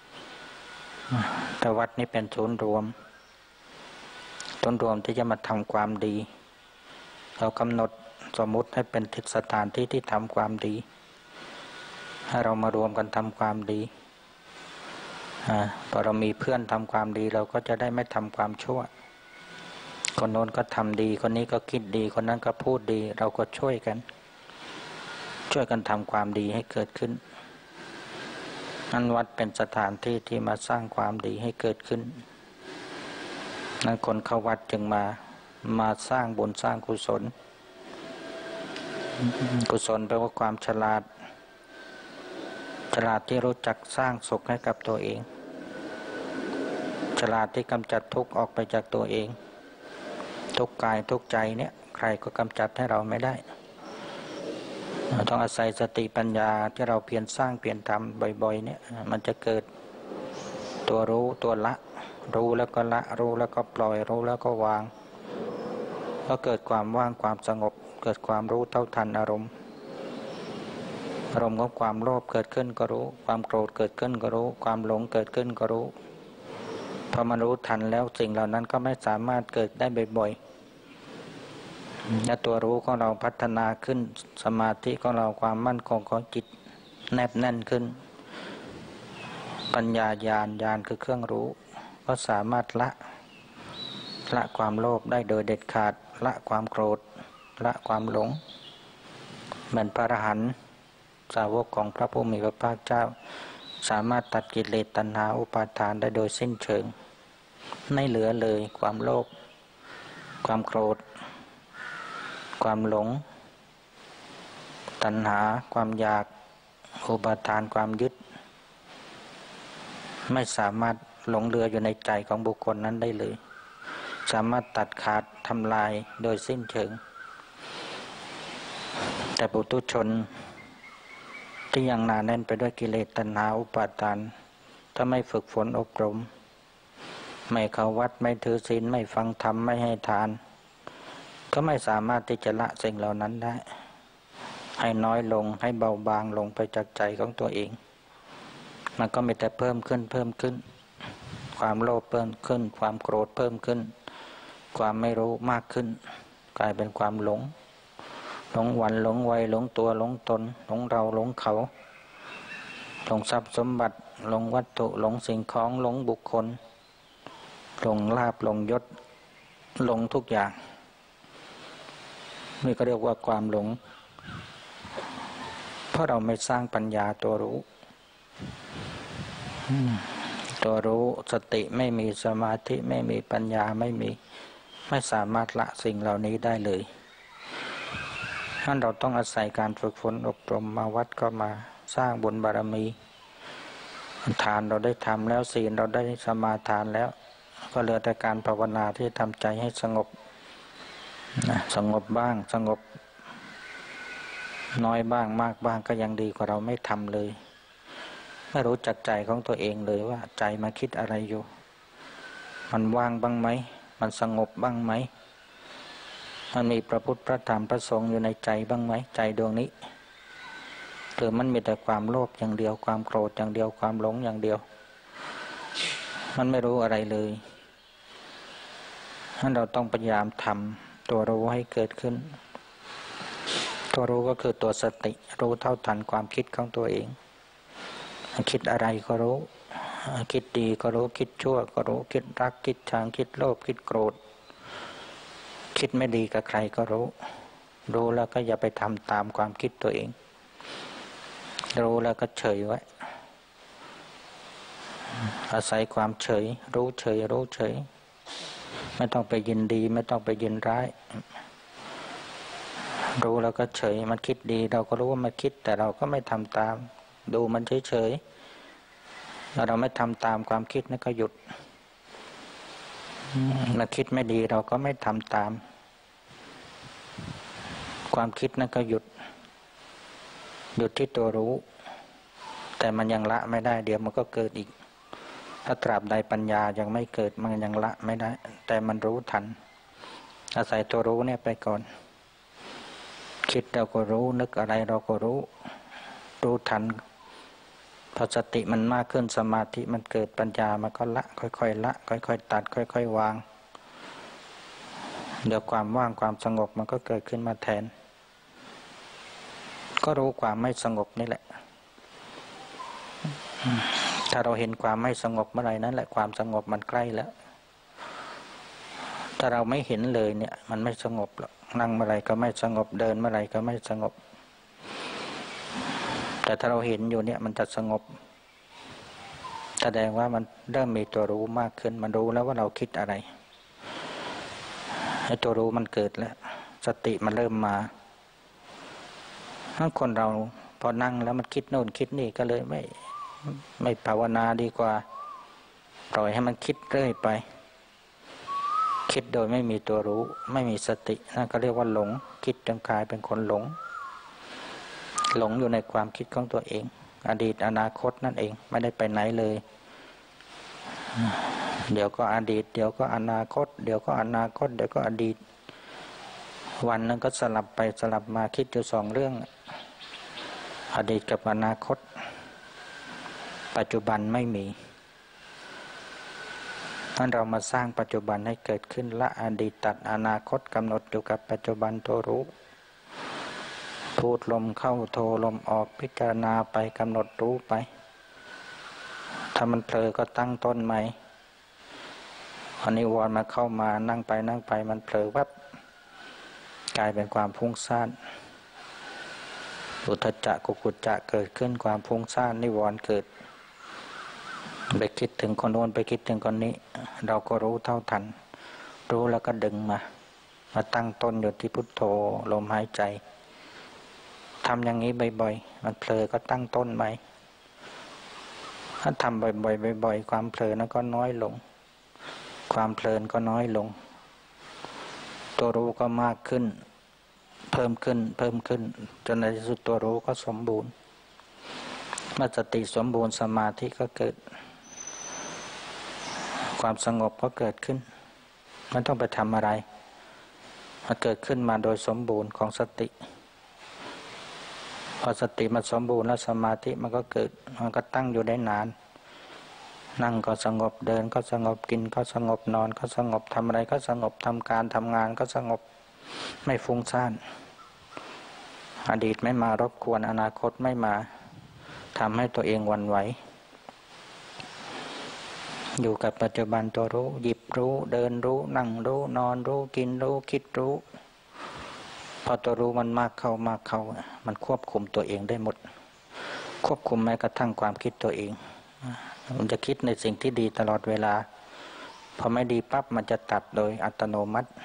แต่วัดนี้เป็นศูนย์รวมศูนย์รวมที่จะมาทำความดีเรากำหนดสมมุติให้เป็นทิศสถานที่ที่ทำความดีให้เรามารวมกันทำความดีพอเรามีเพื่อนทำความดีเราก็จะได้ไม่ทำความชั่วคนโน้นก็ทำดีคนนี้ก็คิดดีคนนั้นก็พูดดีเราก็ช่วยกันช่วยกันทำความดีให้เกิดขึ้นนั้นวัดเป็นสถานที่ที่มาสร้างความดีให้เกิดขึ้นนั้นคนเข้าวัดจึงมามาสร้างบุญสร้างกุศลกุศลแปลว่าความฉลาดฉลาดที่รู้จักสร้างสุขให้กับตัวเองฉลาดที่กำจัดทุกข์ออกไปจากตัวเองทุกกายทุกใจเนี่ยใครก็กำจัดให้เราไม่ได้เราต้องอาศัยสติปัญญาที่เราเพียรสร้างเพียรทำบ่อยๆเนี่ยมันจะเกิดตัวรู้ตัวละรู้แล้วก็ละรู้แล้วก็ปล่อยรู้แล้วก็วางก็เกิดความว่างความสงบเกิดความรู้เท่าทันอารมณ์อารมณ์ของความโลภเกิดขึ้นก็รู้ความโกรธเกิดขึ้นก็รู้ความหลงเกิดขึ้นก็รู้พอมันรู้ทันแล้วสิ่งเหล่านั้นก็ไม่สามารถเกิดได้บ่อยๆและตัวรู้ของเราพัฒนาขึ้นสมาธิของเราความมั่นคงของจิตแนบแน่นขึ้นปัญญาญาณญาณคือเครื่องรู้ก็สามารถละละความโลภได้โดยเด็ดขาดละความโกรธละความหลงเหมือนพระอรหันต์สาวกของพระผู้มีพระภาคเจ้าสามารถตัดกิเลสตัณหาอุปาทานได้โดยสิ้นเชิงไม่เหลือเลยความโลภความโกรธความหลงตัณหาความอยากอุปาทานความยึดไม่สามารถหลงเหลืออยู่ในใจของบุคคลนั้นได้เลยสามารถตัดขาดทำลายโดยสิ้นเชิงแต่ปุถุชนที่ยังหนาแน่นไปด้วยกิเลสตัณหาอุปาทานถ้าไม่ฝึกฝนอบรมไม่เข้าวัดไม่ถือศีลไม่ฟังธรรมไม่ให้ทานก็ไม่สามารถที่จะละสิ่งเหล่านั้นได้ให้น้อยลงให้เบาบางลงไปจากใจของตัวเองมันก็มีแต่เพิ่มขึ้นเพิ่มขึ้นความโลภเพิ่มขึ้นความโกรธเพิ่มขึ้นความไม่รู้มากขึ้นกลายเป็นความหลงหลงวันหลงวัยหลงตัวหลงตนหลงเราหลงเขาหลงทรัพย์สมบัติหลงวัตถุหลงสิ่งของหลงบุคคลหลงลาภหลงยศหลงทุกอย่างนี่ก็เรียกว่าความหลงเพราะเราไม่สร้างปัญญาตัวรู้ตัวรู้สติไม่มีสมาธิไม่มีปัญญาไม่มีไม่สามารถละสิ่งเหล่านี้ได้เลยท่านเราต้องอาศัยการฝึกฝนอบรมมาวัดก็มาสร้างบุญบารมีทานเราได้ทำแล้วศีลเราได้สมาทานแล้วก็เหลือแต่การภาวนาที่ทำใจให้สงบนะสงบบ้างสงบน้อยบ้างมากบ้างก็ยังดีกว่าเราไม่ทำเลยไม่รู้จักใจของตัวเองเลยว่าใจมาคิดอะไรอยู่มันว่างบ้างไหมมันสงบบ้างไหมมันมีพระพุทธพระธรรมพระสงฆ์อยู่ในใจบ้างไหมใจดวงนี้หรือมันมีแต่ความโลภอย่างเดียวความโกรธอย่างเดียวความหลงอย่างเดียวมันไม่รู้อะไรเลยฉะนั้นเราต้องพยายามทำตัวรู้ให้เกิดขึ้นตัวรู้ก็คือตัวสติรู้เท่าทันความคิดของตัวเองคิดอะไรก็รู้คิดดีก็รู้คิดชั่วก็รู้คิดรักคิดชังคิดโลภคิดโกรธคิดไม่ดีกับใครก็รู้รู้แล้วก็อย่าไปทำตามความคิดตัวเองรู้แล้วก็เฉยไว้อาศัยความเฉยรู้เฉยรู้เฉยไม่ต้องไปยินดีไม่ต้องไปยินร้ายรู้แล้วก็เฉยมันคิดดีเราก็รู้ว่ามันคิดแต่เราก็ไม่ทำตามดูมันเฉยเฉยแล้วเราไม่ทำตามความคิดนั่นก็หยุดมันคิดไม่ดีเราก็ไม่ทำตามความคิดนั่นก็หยุดหยุดที่ตัวรู้แต่มันยังละไม่ได้เดี๋ยวมันก็เกิดอีกถ้าตราบใดปัญญายังไม่เกิดมันยังละไม่ได้แต่มันรู้ทันอาศัยตัวรู้เนี่ยไปก่อนคิดเราก็รู้นึกอะไรเราก็รู้รู้ทันพอสติมันมากขึ้นสมาธิมันเกิดปัญญามันก็ละค่อยๆละค่อยๆตัดค่อยๆวางเดี๋ยวความว่างความสงบมันก็เกิดขึ้นมาแทนก็รู้ความไม่สงบนี่แหละถ้าเราเห็นความไม่สงบเมื่อไหร่นั้นแหละความสงบมันใกล้แล้วถ้าเราไม่เห็นเลยเนี่ยมันไม่สงบหรอกนั่งเมื่อไหร่ก็ไม่สงบเดินเมื่อไหร่ก็ไม่สงบแต่ถ้าเราเห็นอยู่เนี่ยมันจะสงบแสดงว่ามันเริ่มมีตัวรู้มากขึ้นมันรู้แล้วว่าเราคิดอะไรให้ตัวรู้มันเกิดแล้วสติมันเริ่มมาถ้าคนเราพอนั่งแล้วมันคิดโน่นคิดนี่ก็เลยไม่ไม่ภาวนาดีกว่าปล่อยให้มันคิดเรื่อยไปคิดโดยไม่มีตัวรู้ไม่มีสตินั่นก็เรียกว่าหลงคิดจนกลายเป็นคนหลงหลงอยู่ในความคิดของตัวเองอดีตอนาคตนั่นเองไม่ได้ไปไหนเลยเดี๋ยวก็อดีตเดี๋ยวก็อนาคตเดี๋ยวก็อนาคตเดี๋ยวก็อดีตวันนั้นก็สลับไปสลับมาคิดอยู่สองเรื่องอดีตกับอนาคตปัจจุบันไม่มีถ้าเรามาสร้างปัจจุบันให้เกิดขึ้นละอดีตตัดอนาคตกำหนดอยู่กับปัจจุบันตัวรู้พูดลมเข้าโทลมออกพิจารณาไปกำหนดรู้ไปถ้ามันเผลอก็ตั้งต้นใหม่อันนี้วอนมาเข้ามานั่งไปนั่งไปมันเผลอวับกลายเป็นความฟุ้งซ่านอุทธัจจะกุกุจจะเกิดขึ้นความฟุ้งซ่านนิวรณ์เกิดไปคิดถึงคนโน้นไปคิดถึงคนนี้เราก็รู้เท่าทันรู้แล้วก็ดึงมามาตั้งต้นอยู่ที่พุทโธลมหายใจทำอย่างนี้บ่อยๆมันเผลอก็ตั้งต้นใหม่ถ้าทำบ่อยๆบ่อยๆความเผลอนั้นก็น้อยลงความเพลินก็น้อยลงตัวรู้ก็มากขึ้นเพิ่มขึ้นเพิ่มขึ้นจนในที่สุดตัวรู้ก็สมบูรณ์เมื่อสติสมบูรณ์สมาธิก็เกิดความสงบก็เกิดขึ้นมันต้องไปทำอะไรมันเกิดขึ้นมาโดยสมบูรณ์ของสติพอสติมันสมบูรณ์แล้วสมาธิมันก็เกิดมันก็ตั้งอยู่ได้นานนั่งก็สงบเดินก็สงบกินก็สงบนอนก็สงบทำอะไรก็สงบทำการทำงานก็สงบไม่ฟุ้งซ่านอดีตไม่มารบกวนอนาคตไม่มาทำให้ตัวเองหวั่นไหวอยู่กับปัจจุบันตัวรู้หยิบรู้เดินรู้นั่งรู้นอนรู้กินรู้คิดรู้พอตัวรู้มันมากเข้ามากเข้ามันควบคุมตัวเองได้หมดควบคุมแม้กระทั่งความคิดตัวเองมันจะคิดในสิ่งที่ดีตลอดเวลาพอไม่ดีปั๊บมันจะตัดโดยอัตโนมัติ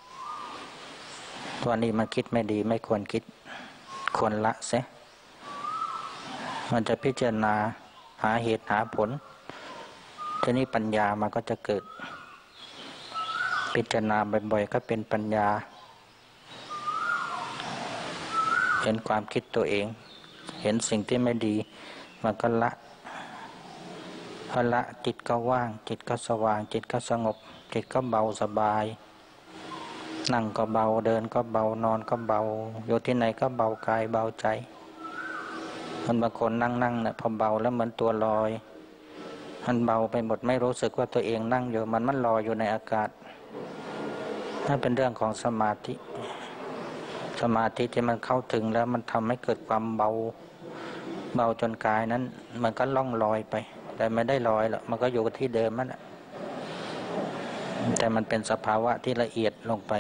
ตัวนี้มันคิดไม่ดีไม่ควรคิดควรละเสียมันจะพิจารณาหาเหตุหาผลทีนี้ปัญญามันก็จะเกิดพิจารณาบ่อยๆก็เป็นปัญญาเห็นความคิดตัวเองเห็นสิ่งที่ไม่ดีมันก็ละพอละจิตก็ว่างจิตก็สว่างจิตก็สงบจิตก็เบาสบายนั่งก็เบาเดินก็เบานอนก็เบาอยู่ที่ไหนก็เบากายเบาใจมันบางคนนั่งนั่งเนี่ยพอเบาแล้วเหมือนตัวลอยมันเบาไปหมดไม่รู้สึกว่าตัวเองนั่งอยู่มันมันลอยอยู่ในอากาศนั่นเป็นเรื่องของสมาธิสมาธิที่มันเข้าถึงแล้วมันทำให้เกิดความเบาเบาจนกายนั้นมันก็ล่องลอยไปแต่ไม่ได้ลอยหรอกมันก็อยู่กับที่เดิมนั่นแหละแต่มันเป็นสภาวะที่ละเอียดลงไป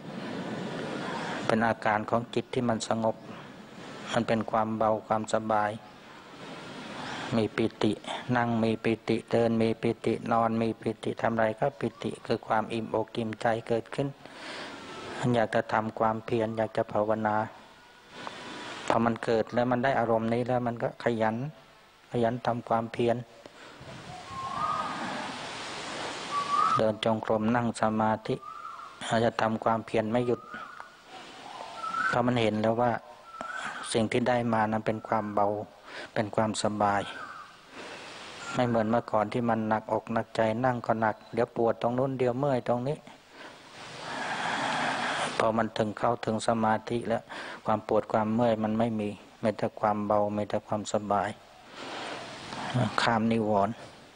เป็นอาการของจิตที่มันสงบมันเป็นความเบาความสบายมีปิตินั่งมีปิติเดินมีปิตินอนมีปิติทำอะไรก็ปิติคือความอิ่มอกอิ่มใจเกิดขึ้นมันอยากจะทำความเพียรอยากจะภาวนาพอมันเกิดแล้วมันได้อารมณ์นี้แล้วมันก็ขยันขยันทำความเพียรเดินจงกรมนั่งสมาธิอาจจะทำความเพียรไม่หยุดเพราะมันเห็นแล้วว่าสิ่งที่ได้มานั้นเป็นความเบาเป็นความสบายไม่เหมือนเมื่อก่อนที่มันหนักอกหนักใจนั่งก็หนักเดี๋ยวปวดตรงนู้นเดี๋ยวเมื่อยตรงนี้พอมันถึงเข้าถึงสมาธิแล้วความปวดความเมื่อยมันไม่มีมีแต่ความเบามีแต่ความสบายข้ามนิวรณ์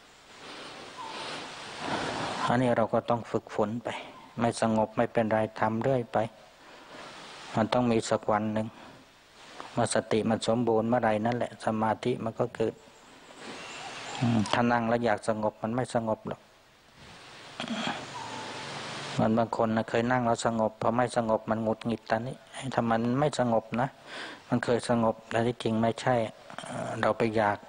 อันนี้เราก็ต้องฝึกฝนไปไม่สงบไม่เป็นไรทำเรื่อยไปมันต้องมีสักวันหนึ่งเมื่อสติมันสมบูรณ์เมื่อไรนั่นแหละสมาธิมันก็เกิดถ้านั่งแล้วอยากสงบมันไม่สงบหรอกมันบางคนนะเคยนั่งแล้วสงบพอไม่สงบมันหงุดหงิดตอนนี้ถ้ามันไม่สงบนะมันเคยสงบแต่ที่จริงไม่ใช่เราไปอยาก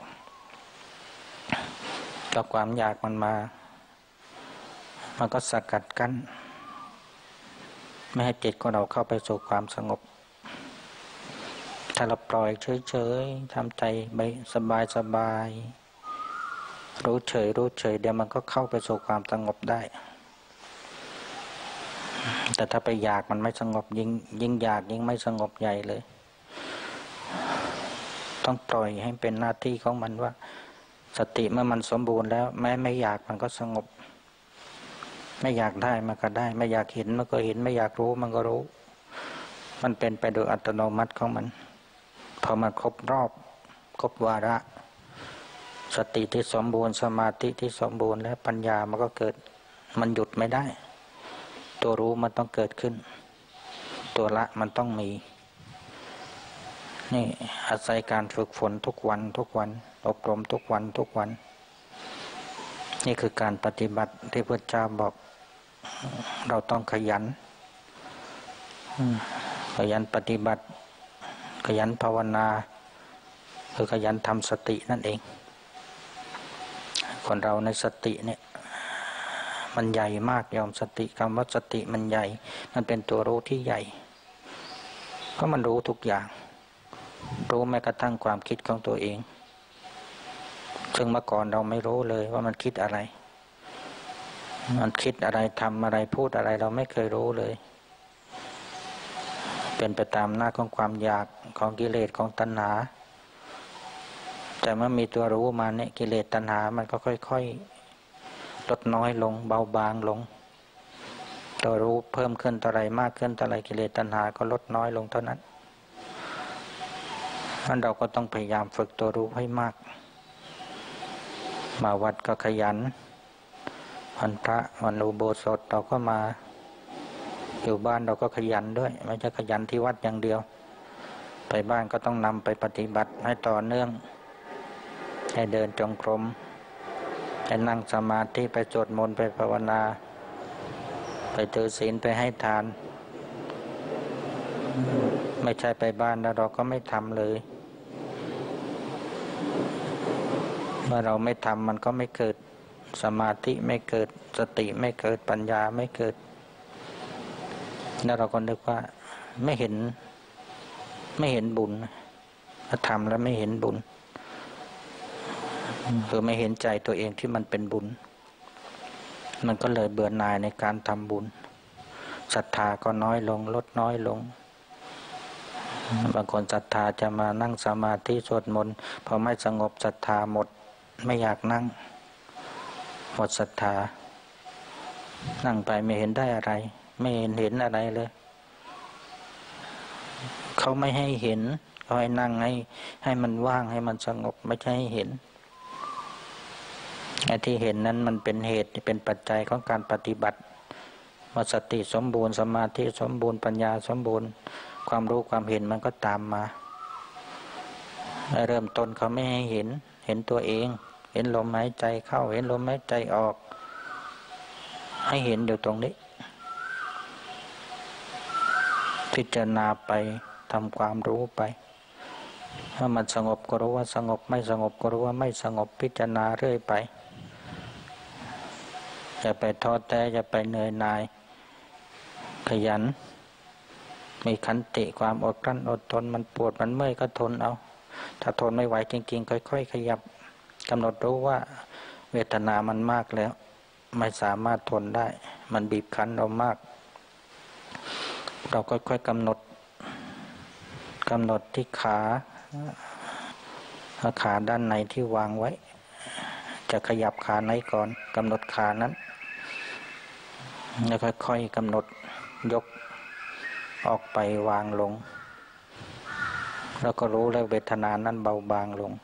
กับความอยากมันมามันก็สกัดกั้นไม่ให้จิตของเราเข้าไปสู่ความสงบถ้าเราปล่อยเฉยๆทำใจไปสบายๆรู้เฉยรู้เฉยเดี๋ยวมันก็เข้าไปสู่ความสงบได้แต่ถ้าไปอยากมันไม่สงบยิ่งยิ่งอยากยิ่งไม่สงบใหญ่เลยต้องปล่อยให้เป็นหน้าที่ของมันว่าสติเมื่อมันสมบูรณ์แล้วแม้ไม่อยากมันก็สงบไม่อยากได้มันก็ได้ไม่อยากเห็นมันก็เห็นไม่อยากรู้มันก็รู้มันเป็นไปโดยอัตโนมัติของมันพอมันครบรอบครบวาระสติที่สมบูรณ์สมาธิที่สมบูรณ์และปัญญามันก็เกิดมันหยุดไม่ได้ตัวรู้มันต้องเกิดขึ้นตัวละมันต้องมีนี่อาศัยการฝึกฝนทุกวันทุกวันอบรมทุกวันทุกวันนี่คือการปฏิบัติที่พระเจ้าบอกเราต้องขยันขยันปฏิบัติขยันภาวนาคือขยันทำสตินั่นเองคนเราในสติเนี่ยมันใหญ่มากยอมสติคำว่าสติมันใหญ่มันเป็นตัวรู้ที่ใหญ่เพราะมันรู้ทุกอย่างรู้แม้กระทั่งความคิดของตัวเองซึ่งเมื่อก่อนเราไม่รู้เลยว่ามันคิดอะไรมันคิดอะไรทำอะไรพูดอะไรเราไม่เคยรู้เลยเป็นไปตามหน้าของความอยากของกิเลสของตัณหาแต่เมื่อมีตัวรู้มาเนี่ยกิเลสตัณหามันก็ค่อยๆลดน้อยลงเบาบางลงตัวรู้เพิ่มขึ้นเท่าไรมากขึ้นเท่าไรกิเลสตัณหาก็ลดน้อยลงเท่านั้นงั้นเราก็ต้องพยายามฝึกตัวรู้ให้มากมาวัดก็ขยันวันพระวันอุโบสถเราก็มาอยู่บ้านเราก็ขยันด้วยไม่ใช่ขยันที่วัดอย่างเดียวไปบ้านก็ต้องนำไปปฏิบัติให้ต่อเนื่องให้เดินจงกรมให้นั่งสมาธิไปสวดมนต์ไปภาวนาไปถือศีลไปให้ทานไม่ใช่ไปบ้านแล้วเราก็ไม่ทำเลยมื่อเราไม่ทำมันก็ไม่เกิดสมาธิไม่เกิดสติไม่เกิดปัญญาไม่เกิดแล้วเราก็นึกว่าไม่เห็นไม่เห็นบุญถ้าทำแล้วไม่เห็นบุญคือไม่เห็นใจตัวเองที่มันเป็นบุญมันก็เลยเบื่อหน่ายในการทำบุญศรัทธาก็น้อยลงลดน้อยลงบางคนศรัทธาจะมานั่งสมาธิสวดมนต์พอไม่สงบศรัทธาหมดไม่อยากนั่งหมดศรัทธานั่งไปไม่เห็นได้อะไรไม่เห็นเห็นอะไรเลยเขาไม่ให้เห็นเขาให้นั่งให้ให้มันว่างให้มันสงบไม่ใช่ให้เห็นไอ้ที่เห็นนั้นมันเป็นเหตุเป็นปัจจัยของการปฏิบัติว่าสติสมบูรณ์สมาธิสมบูรณ์ปัญญาสมบูรณ์ความรู้ความเห็นมันก็ตามมาเริ่มต้นเขาไม่ให้เห็นเห็นตัวเองเห็นลมหายใจเข้าเห็นลมหายใจออกให้เห็นอยู่ตรงนี้พิจารณาไปทำความรู้ไปถ้ามันสงบก็รู้ว่าสงบไม่สงบก็รู้ว่าไม่สงบพิจารณาเรื่อยไปอย่าไปท้อแท้อย่าไปเหนื่อยหน่ายขยันมีขันติความอดกลั้นอดทนมันปวดมันเมื่อยก็ทนเอาถ้าทนไม่ไหวจริงๆค่อยๆขยับกำหนดรู้ว่าเวทนามันมากแล้วไม่สามารถทนได้มันบีบคั้นเรามากเราค่อยๆกำหนดกำหนดที่ขาขาด้านในที่วางไว้จะขยับขาไหนก่อนกำหนดขานั้นแล้วค่อยๆกำหนดยกออกไปวางลงแล้วก็รู้แล้วเวทนานั้นเบาบางลง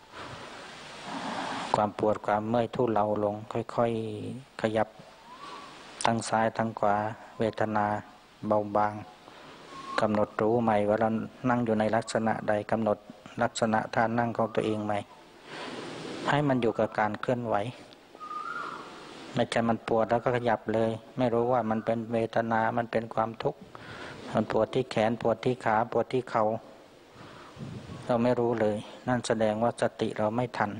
ความปวดความเมื่อยทุเลาลงค่อยๆขยับทั้งซ้ายทั้งขวาเวทนาเบาบางกำหนดรู้ใหม่ว่าเรานั่งอยู่ในลักษณะใดกำหนดลักษณะท่านั่งของตัวเองใหม่ให้มันอยู่กับการเคลื่อนไหวไม่ใช่มันปวดแล้วก็ขยับเลยไม่รู้ว่ามันเป็นเวทนามันเป็นความทุกข์มันปวดที่แขนปวดที่ขาปวดที่เข่าเราไม่รู้เลยนั่นแสดงว่าสติเราไม่ทัน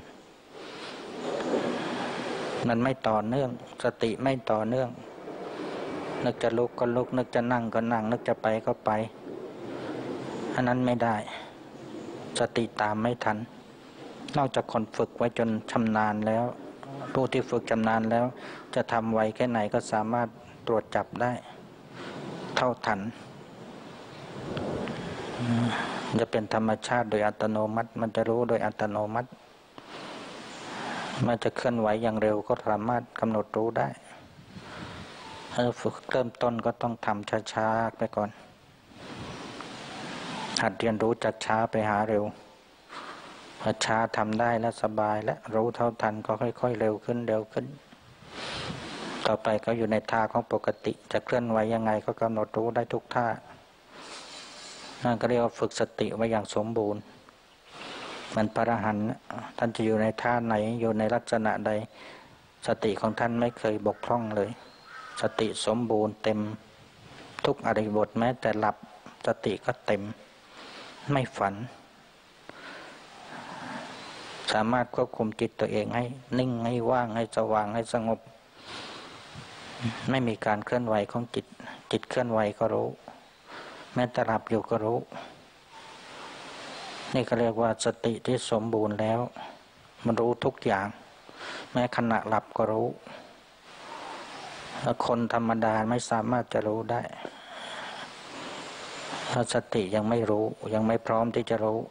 มันไม่ต่อเนื่องสติไม่ต่อเนื่องนึกจะลุกก็ลุกนึกจะนั่งก็นั่งนึกจะไปก็ไปอันนั้นไม่ได้สติตามไม่ทันนอกจากคนฝึกไว้จนชำนาญแล้วผู้ที่ฝึกชำนาญแล้วจะทำไวแค่ไหนก็สามารถตรวจจับได้เท่าทันจะเป็นธรรมชาติโดยอัตโนมัติมันจะรู้โดยอัตโนมัติมันจะเคลื่อนไหวอย่างเร็วก็สามารถกำหนดรู้ได้ฝึกเริ่มต้นก็ต้องทำช้าๆไปก่อนหัดเรียนรู้จากช้าไปหาเร็วพอช้าทำได้แล้วสบายและรู้เท่าทันก็ค่อยๆเร็วขึ้นเร็วขึ้นต่อไปก็อยู่ในท่าของปกติจะเคลื่อนไหวยังไงก็กำหนดรู้ได้ทุกท่านั่นก็เรียกว่าฝึกสติไว้อย่างสมบูรณ์มันพระอรหันต์ท่านจะอยู่ในท่าไหนอยู่ในลักษณะใดสติของท่านไม่เคยบกพร่องเลยสติสมบูรณ์เต็มทุกอริยบทแม้แต่หลับสติก็เต็มไม่ฝันสามารถควบคุมจิตตัวเองให้นิ่งให้ว่างให้สว่างให้สงบไม่มีการเคลื่อนไหวของจิตจิตเคลื่อนไหวก็รู้แม้แต่หลับอยู่ก็รู้นี่ก็เรียกว่าสติที่สมบูรณ์แล้วมันรู้ทุกอย่างแม้ขณะหลับก็รู้คนธรรมดาไม่สามารถจะรู้ได้ถ้าสติยังไม่รู้ยังไม่พร้อมที่จะรู้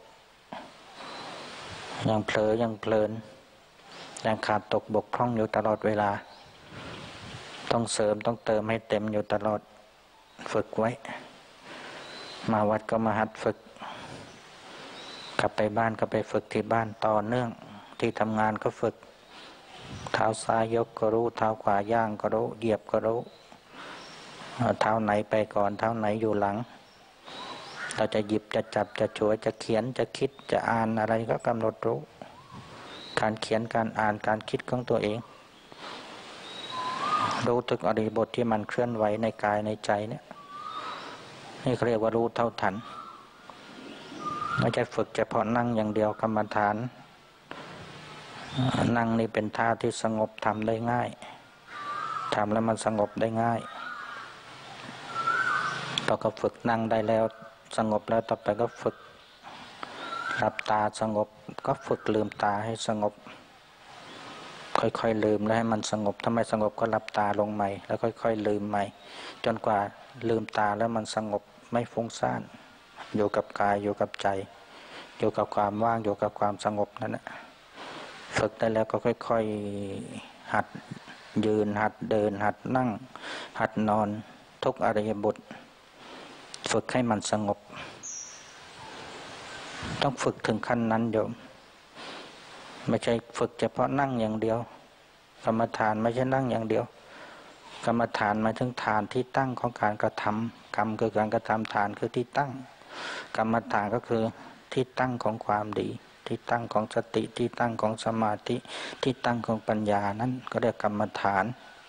ยังเผลอยังเพลินยังขาดตกบกพร่องอยู่ตลอดเวลาต้องเสริมต้องเติมให้เต็มอยู่ตลอดฝึกไว้มาวัดก็มาหัดฝึกกลับไปบ้านก็ไปฝึกที่บ้านต่อเนื่องที่ทำงานก็ฝึกเท้าซ้ายยกก็รู้เท้าขวาย่างก็รู้เหยียบก็รู้เท้าไหนไปก่อนเท้าไหนอยู่หลังเราจะหยิบจะจับจะฉวยจะเขียนจะคิดจะอ่านอะไรก็กำหนดรู้การเขียนการอ่านการคิดของตัวเองรู้ทุกอริยบทที่มันเคลื่อนไหวในกายในใจเนี่ยนี่เขาเรียกว่ารู้เท่าทันไม่ใช่ฝึกเฉพาะนั่งอย่างเดียวกรรมฐานนั่งนี่เป็นท่าที่สงบทำได้ง่ายทำแล้วมันสงบได้ง่ายเราก็ฝึกนั่งได้แล้วสงบแล้วต่อไปก็ฝึกหลับตาสงบก็ฝึกลืมตาให้สงบค่อยๆลืมแล้วให้มันสงบถ้าไม่สงบก็หลับตาลงใหม่แล้วค่อยๆลืมใหม่จนกว่าลืมตาแล้วมันสงบไม่ฟุ้งซ่านอยู่กับกายอยู่กับใจอยู่กับความว่างอยู่กับความสงบนั่นแหละฝึกได้แล้วก็ค่อยๆหัดยืนหัดเดินหัดนั่งหัดนอนทุกอริยบทฝึกให้มันสงบต้องฝึกถึงขั้นนั้นโยมไม่ใช่ฝึกเฉพาะนั่งอย่างเดียวกรรมฐานไม่ใช่นั่งอย่างเดียวกรรมฐานหมายถึงฐานที่ตั้งของการกระทำกรรมคือการกระทำฐานคือที่ตั้งกรรมฐานก็คือที่ตั้งของความดีที่ตั้งของสติที่ตั้งของสมาธิที่ตั้งของปัญญานั้นก็เรียกกรรมฐาน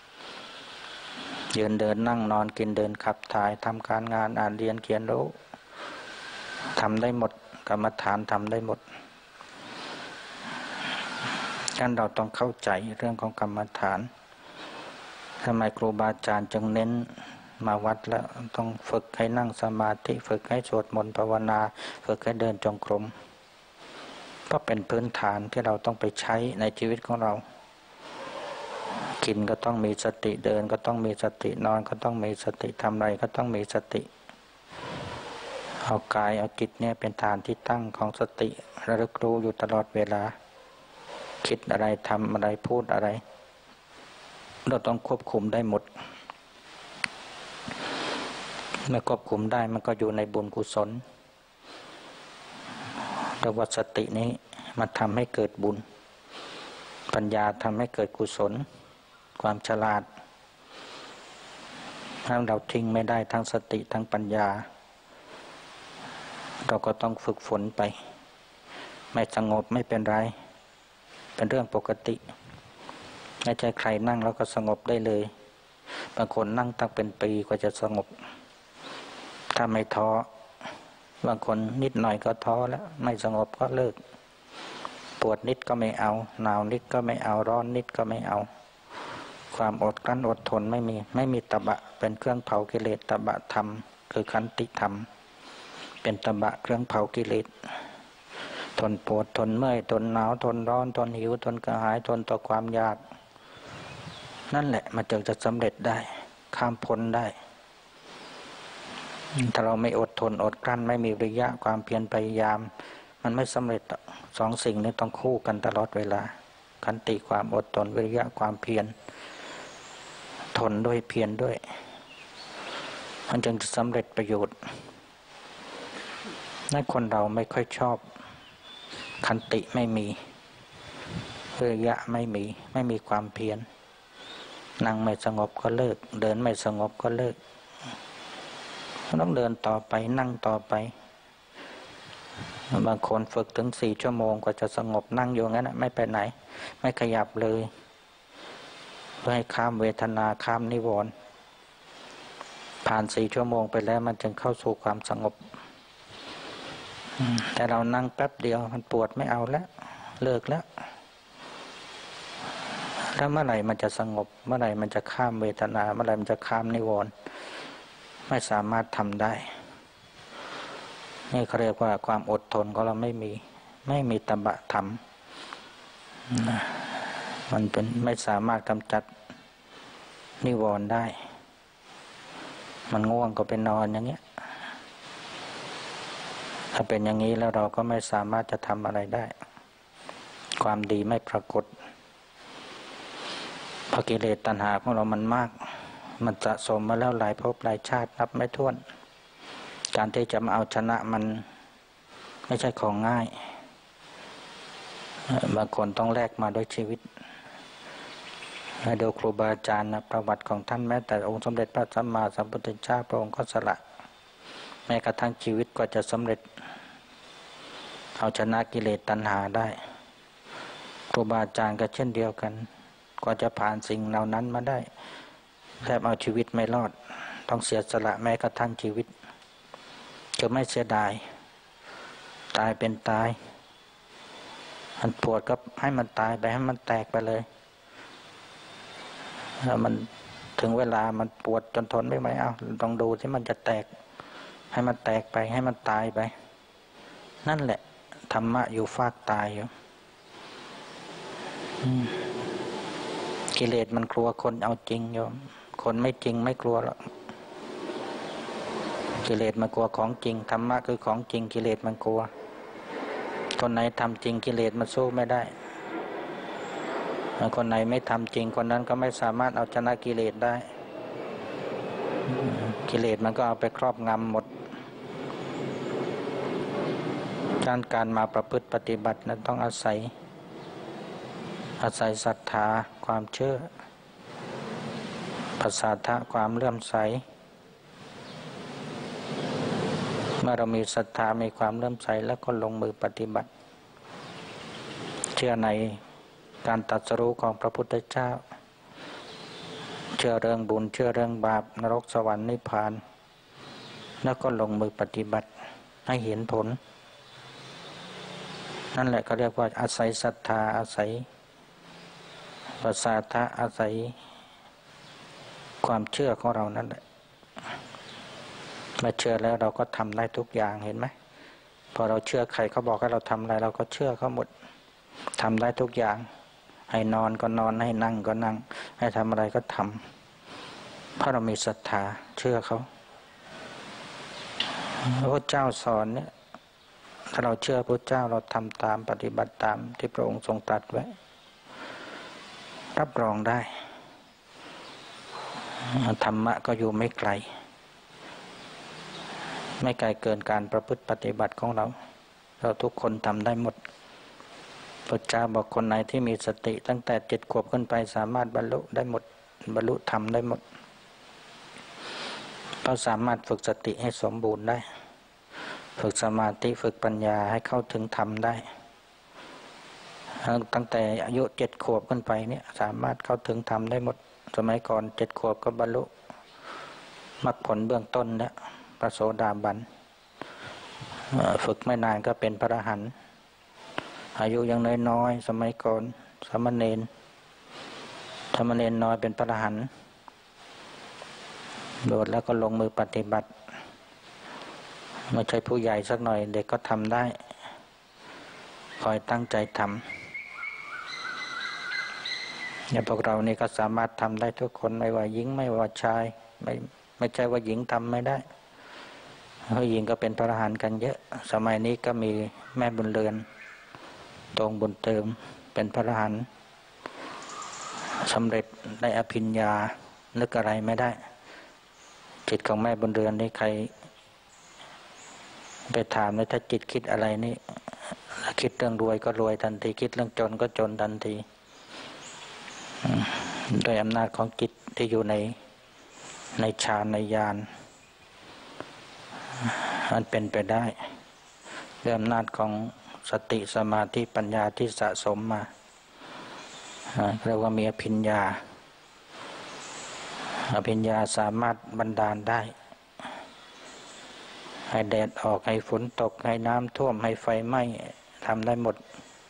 ยืนเดินนั่งนอนกินเดินขับถ่ายทำการงานอ่านเรียนเขียนรู้ทำได้หมดกรรมฐานทำได้หมดงั้นเราต้องเข้าใจเรื่องของกรรมฐานทำไมครูบาอาจารย์จึงเน้นมาวัดแล้วต้องฝึกให้นั่งสมาธิฝึกให้สวดมนต์ภาวนาฝึกให้เดินจงกรมเพราะเป็นพื้นฐานที่เราต้องไปใช้ในชีวิตของเรากินก็ต้องมีสติเดินก็ต้องมีสตินอนก็ต้องมีสติทำอะไรก็ต้องมีสติเอากายเอาจิตเนี่ยเป็นฐานที่ตั้งของสติระลึกรู้อยู่ตลอดเวลาคิดอะไรทำอะไรพูดอะไรเราต้องควบคุมได้หมดเมื่อควบคุมได้มันก็อยู่ในบุญกุศลแต่ว่าสตินี้มันทำให้เกิดบุญปัญญาทำให้เกิดกุศลความฉลาดถ้าเราทิ้งไม่ได้ทั้งสติทั้งปัญญาเราก็ต้องฝึกฝนไปไม่สงบไม่เป็นไรเป็นเรื่องปกติไม่ใช่ใครนั่งแล้วก็สงบได้เลยบางคนนั่งตั้งเป็นปีกว่าจะสงบถ้าไม่ท้อบางคนนิดหน่อยก็ท้อแล้วไม่สงบก็เลิกปวดนิดก็ไม่เอาหนาวนิดก็ไม่เอาร้อนนิดก็ไม่เอาความอดกลั้นอดทนไม่มีไม่มีตบะเป็นเครื่องเผากิเลสตบะธรรมคือขันติธรรมเป็นตบะเครื่องเผากิเลสทนปวดทนเมื่อยทนหนาวทนร้อนทนหิวทนกระหายทนต่อความอยากนั่นแหละมันจึงจะสำเร็จได้ข้ามพ้นได้ถ้าเราไม่อดทนอดกลั้นไม่มีวิริยะความเพียรพยายามมันไม่สำเร็จสองสิ่งนี้ต้องคู่กันตลอดเวลาขันติความอดทนวิริยะความเพียรทนด้วยเพียรด้วยมันจึงจะสำเร็จประโยชน์นั่นคนเราไม่ค่อยชอบขันติไม่มีวิริยะไม่มีไม่มีความเพียรนั่งไม่สงบก็เลิกเดินไม่สงบก็เลิกต้องเดินต่อไปนั่งต่อไปบางคนฝึกถึงสี่ชั่วโมงกว่าจะสงบนั่งอยู่งั้นไม่ไปไหนไม่ขยับเลยเพื่อให้ข้ามเวทนาข้ามนิวรณ์ผ่านสี่ชั่วโมงไปแล้วมันจึงเข้าสู่ความสงบแต่เรานั่งแป๊บเดียวมันปวดไม่เอาแล้วเลิกแล้วแล้วเมื่อไหร่มันจะสงบเมื่อไหร่มันจะข้ามเวทนาเมื่อไหร่มันจะข้ามนิวรณ์ไม่สามารถทำได้นี่เขาเรียกว่าความอดทนของเราไม่มีไม่มีตบะธรรมมันเป็นไม่สามารถกำจัดนิวรณ์ได้มันง่วงก็ไปนอนอย่างเงี้ยถ้าเป็นอย่างนี้แล้วเราก็ไม่สามารถจะทำอะไรได้ความดีไม่ปรากฏเพราะกิเลสตัณหาของเรามันมากมันสะสมมาแล้วหลายภพหลายชาตินับไม่ถ้วนการที่จะมาเอาชนะมันไม่ใช่ของง่ายบางคนต้องแลกมาด้วยชีวิตดูครูบาอาจารย์นะประวัติของท่านแม้แต่องค์สมเด็จพระสัมมาสัมพุทธเจ้าพระองค์ก็สละแม้กระทั่งชีวิตก็จะสำเร็จเอาชนะกิเลสตัณหาได้ครูบาอาจารย์ก็เช่นเดียวกันกว่าจะผ่านสิ่งเหล่านั้นมาได้แทบเอาชีวิตไม่รอดต้องเสียสละแม้กระทั่งชีวิตจะไม่เสียดายตายเป็นตายมันปวดก็ให้มันตายไปให้มันแตกไปเลยแล้วมันถึงเวลามันปวดจนทนไม่ไหวเอาต้องดูที่มันจะแตกให้มันแตกไปให้มันตายไปนั่นแหละธรรมะอยู่ฟากตายอยู่กิเลสมันกลัวคนเอาจริงโยมคนไม่จริงไม่กลัวหรอกกิเลสมันกลัวของจริงธรรมะคือของจริงกิเลสมันกลัวคนไหนทำจริงกิเลสมันสู้ไม่ได้คนไหนไม่ทำจริงคนนั้นก็ไม่สามารถเอาชนะกิเลสได้กิเลสมันก็เอาไปครอบงำหมดการการมาประพฤติปฏิบัตินั้นต้องอาศัยอาศัยศรัทธาความเชื่อภาษาทะความเลื่อมใสเมื่อเรามีศรัทธามีความเลื่อมใสแล้วก็ลงมือปฏิบัติเชื่อในการตรัสรู้ของพระพุทธเจ้าเชื่อเรื่องบุญเชื่อเรื่องบาปนรกสวรรค์นิพพานแล้วก็ลงมือปฏิบัติให้เห็นผลนั่นแหละเขาเรียกว่าอาศัยศรัทธาอาศัยภาษาทะอาศัยความเชื่อของเรานั่นแหละเมื่อเชื่อแล้วเราก็ทำได้ทุกอย่างเห็นไหมพอเราเชื่อใครเขาบอกให้เราทำอะไรเราก็เชื่อเขาหมดทำได้ทุกอย่างให้นอนก็นอนให้นั่งก็นั่งให้ทำอะไรก็ทำเพราะเรามีศรัทธาเชื่อเขาพระเจ้าสอนเนี่ยถ้าเราเชื่อพระเจ้าเราทำตามปฏิบัติตามที่พระองค์ทรงตรัสไว้รับรองได้ธรรมะก็อยู่ไม่ไกลไม่ไกลเกินการประพฤติปฏิบัติของเราเราทุกคนทำได้หมดพระเจ้าบอกคนไหนที่มีสติตั้งแต่เจ็ดขวบขึ้นไปสามารถบรรลุได้หมดบรรลุธรรมได้หมดเราสามารถฝึกสติให้สมบูรณ์ได้ฝึกสมาธิฝึกปัญญาให้เข้าถึงธรรมได้ตั้งแต่อายุเจ็ดขวบขึ้นไปเนี่ยสามารถเข้าถึงธรรมได้หมดสมัยก่อนเจ็ดขวบก็บรรลุมรรคผลเบื้องต้นเนี่ยพระโสดาบันฝึกไม่นานก็เป็นพระอรหันต์อายุยังน้อยๆสมัยก่อนสามเณรสามเณรน้อยเป็นพระอรหันต์โดดแล้วก็ลงมือปฏิบัติไม่ใช่ผู้ใหญ่สักหน่อยเด็กก็ทำได้คอยตั้งใจทำอย่างพวกเรานี่ก็สามารถทำได้ทุกคนไม่ว่าหญิงไม่ว่าชายไม่ไม่ใช่ว่าหญิงทำไม่ได้ผู้หญิงก็เป็นพระอรหันต์กันเยอะสมัยนี้ก็มีแม่บุญเรือนตรงบุญเติมเป็นพระอรหันต์สำเร็จได้อภิญญานึกอะไรไม่ได้จิตของแม่บุญเรือนนี่ใครไปถามเลยถ้าจิตคิดอะไรนี่คิดเรื่องรวยก็รวยทันทีคิดเรื่องจนก็จนทันทีโดยอำนาจของจิตที่อยู่ในในฌานในญาณมันเป็นไปได้ด้วยอำนาจของสติสมาธิปัญญาที่สะสมมาเรียกว่ามีอภิญญาอภิญญาสามารถบันดาลได้ให้แดดออกให้ฝนตกให้น้ำท่วมให้ไฟไหม้ทำได้หมด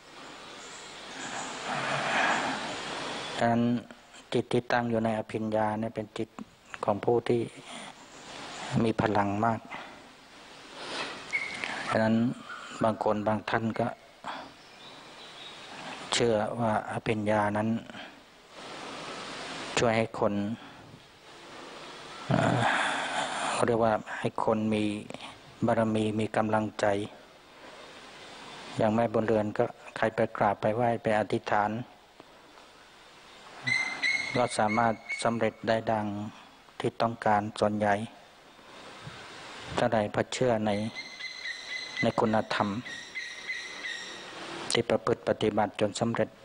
ดังนั้นจิตที่ตั้งอยู่ในอภิญญาเนี่ยเป็นจิตของผู้ที่มีพลังมากดังนั้นบางคนบางท่านก็เชื่อว่าอภิญญานั้นช่วยให้คนเขาเรียกว่าให้คนมีบารมีมีกำลังใจอย่างแม่บุญเรือนก็ใครไปกราบไปไหว้ไปอธิษฐานก็สามารถสำเร็จได้ดังที่ต้องการส่วนใหญ่ถ้าใดพระเชื่อในในคุณธรรมที่ประพฤติปฏิบัติจนสำเร็จ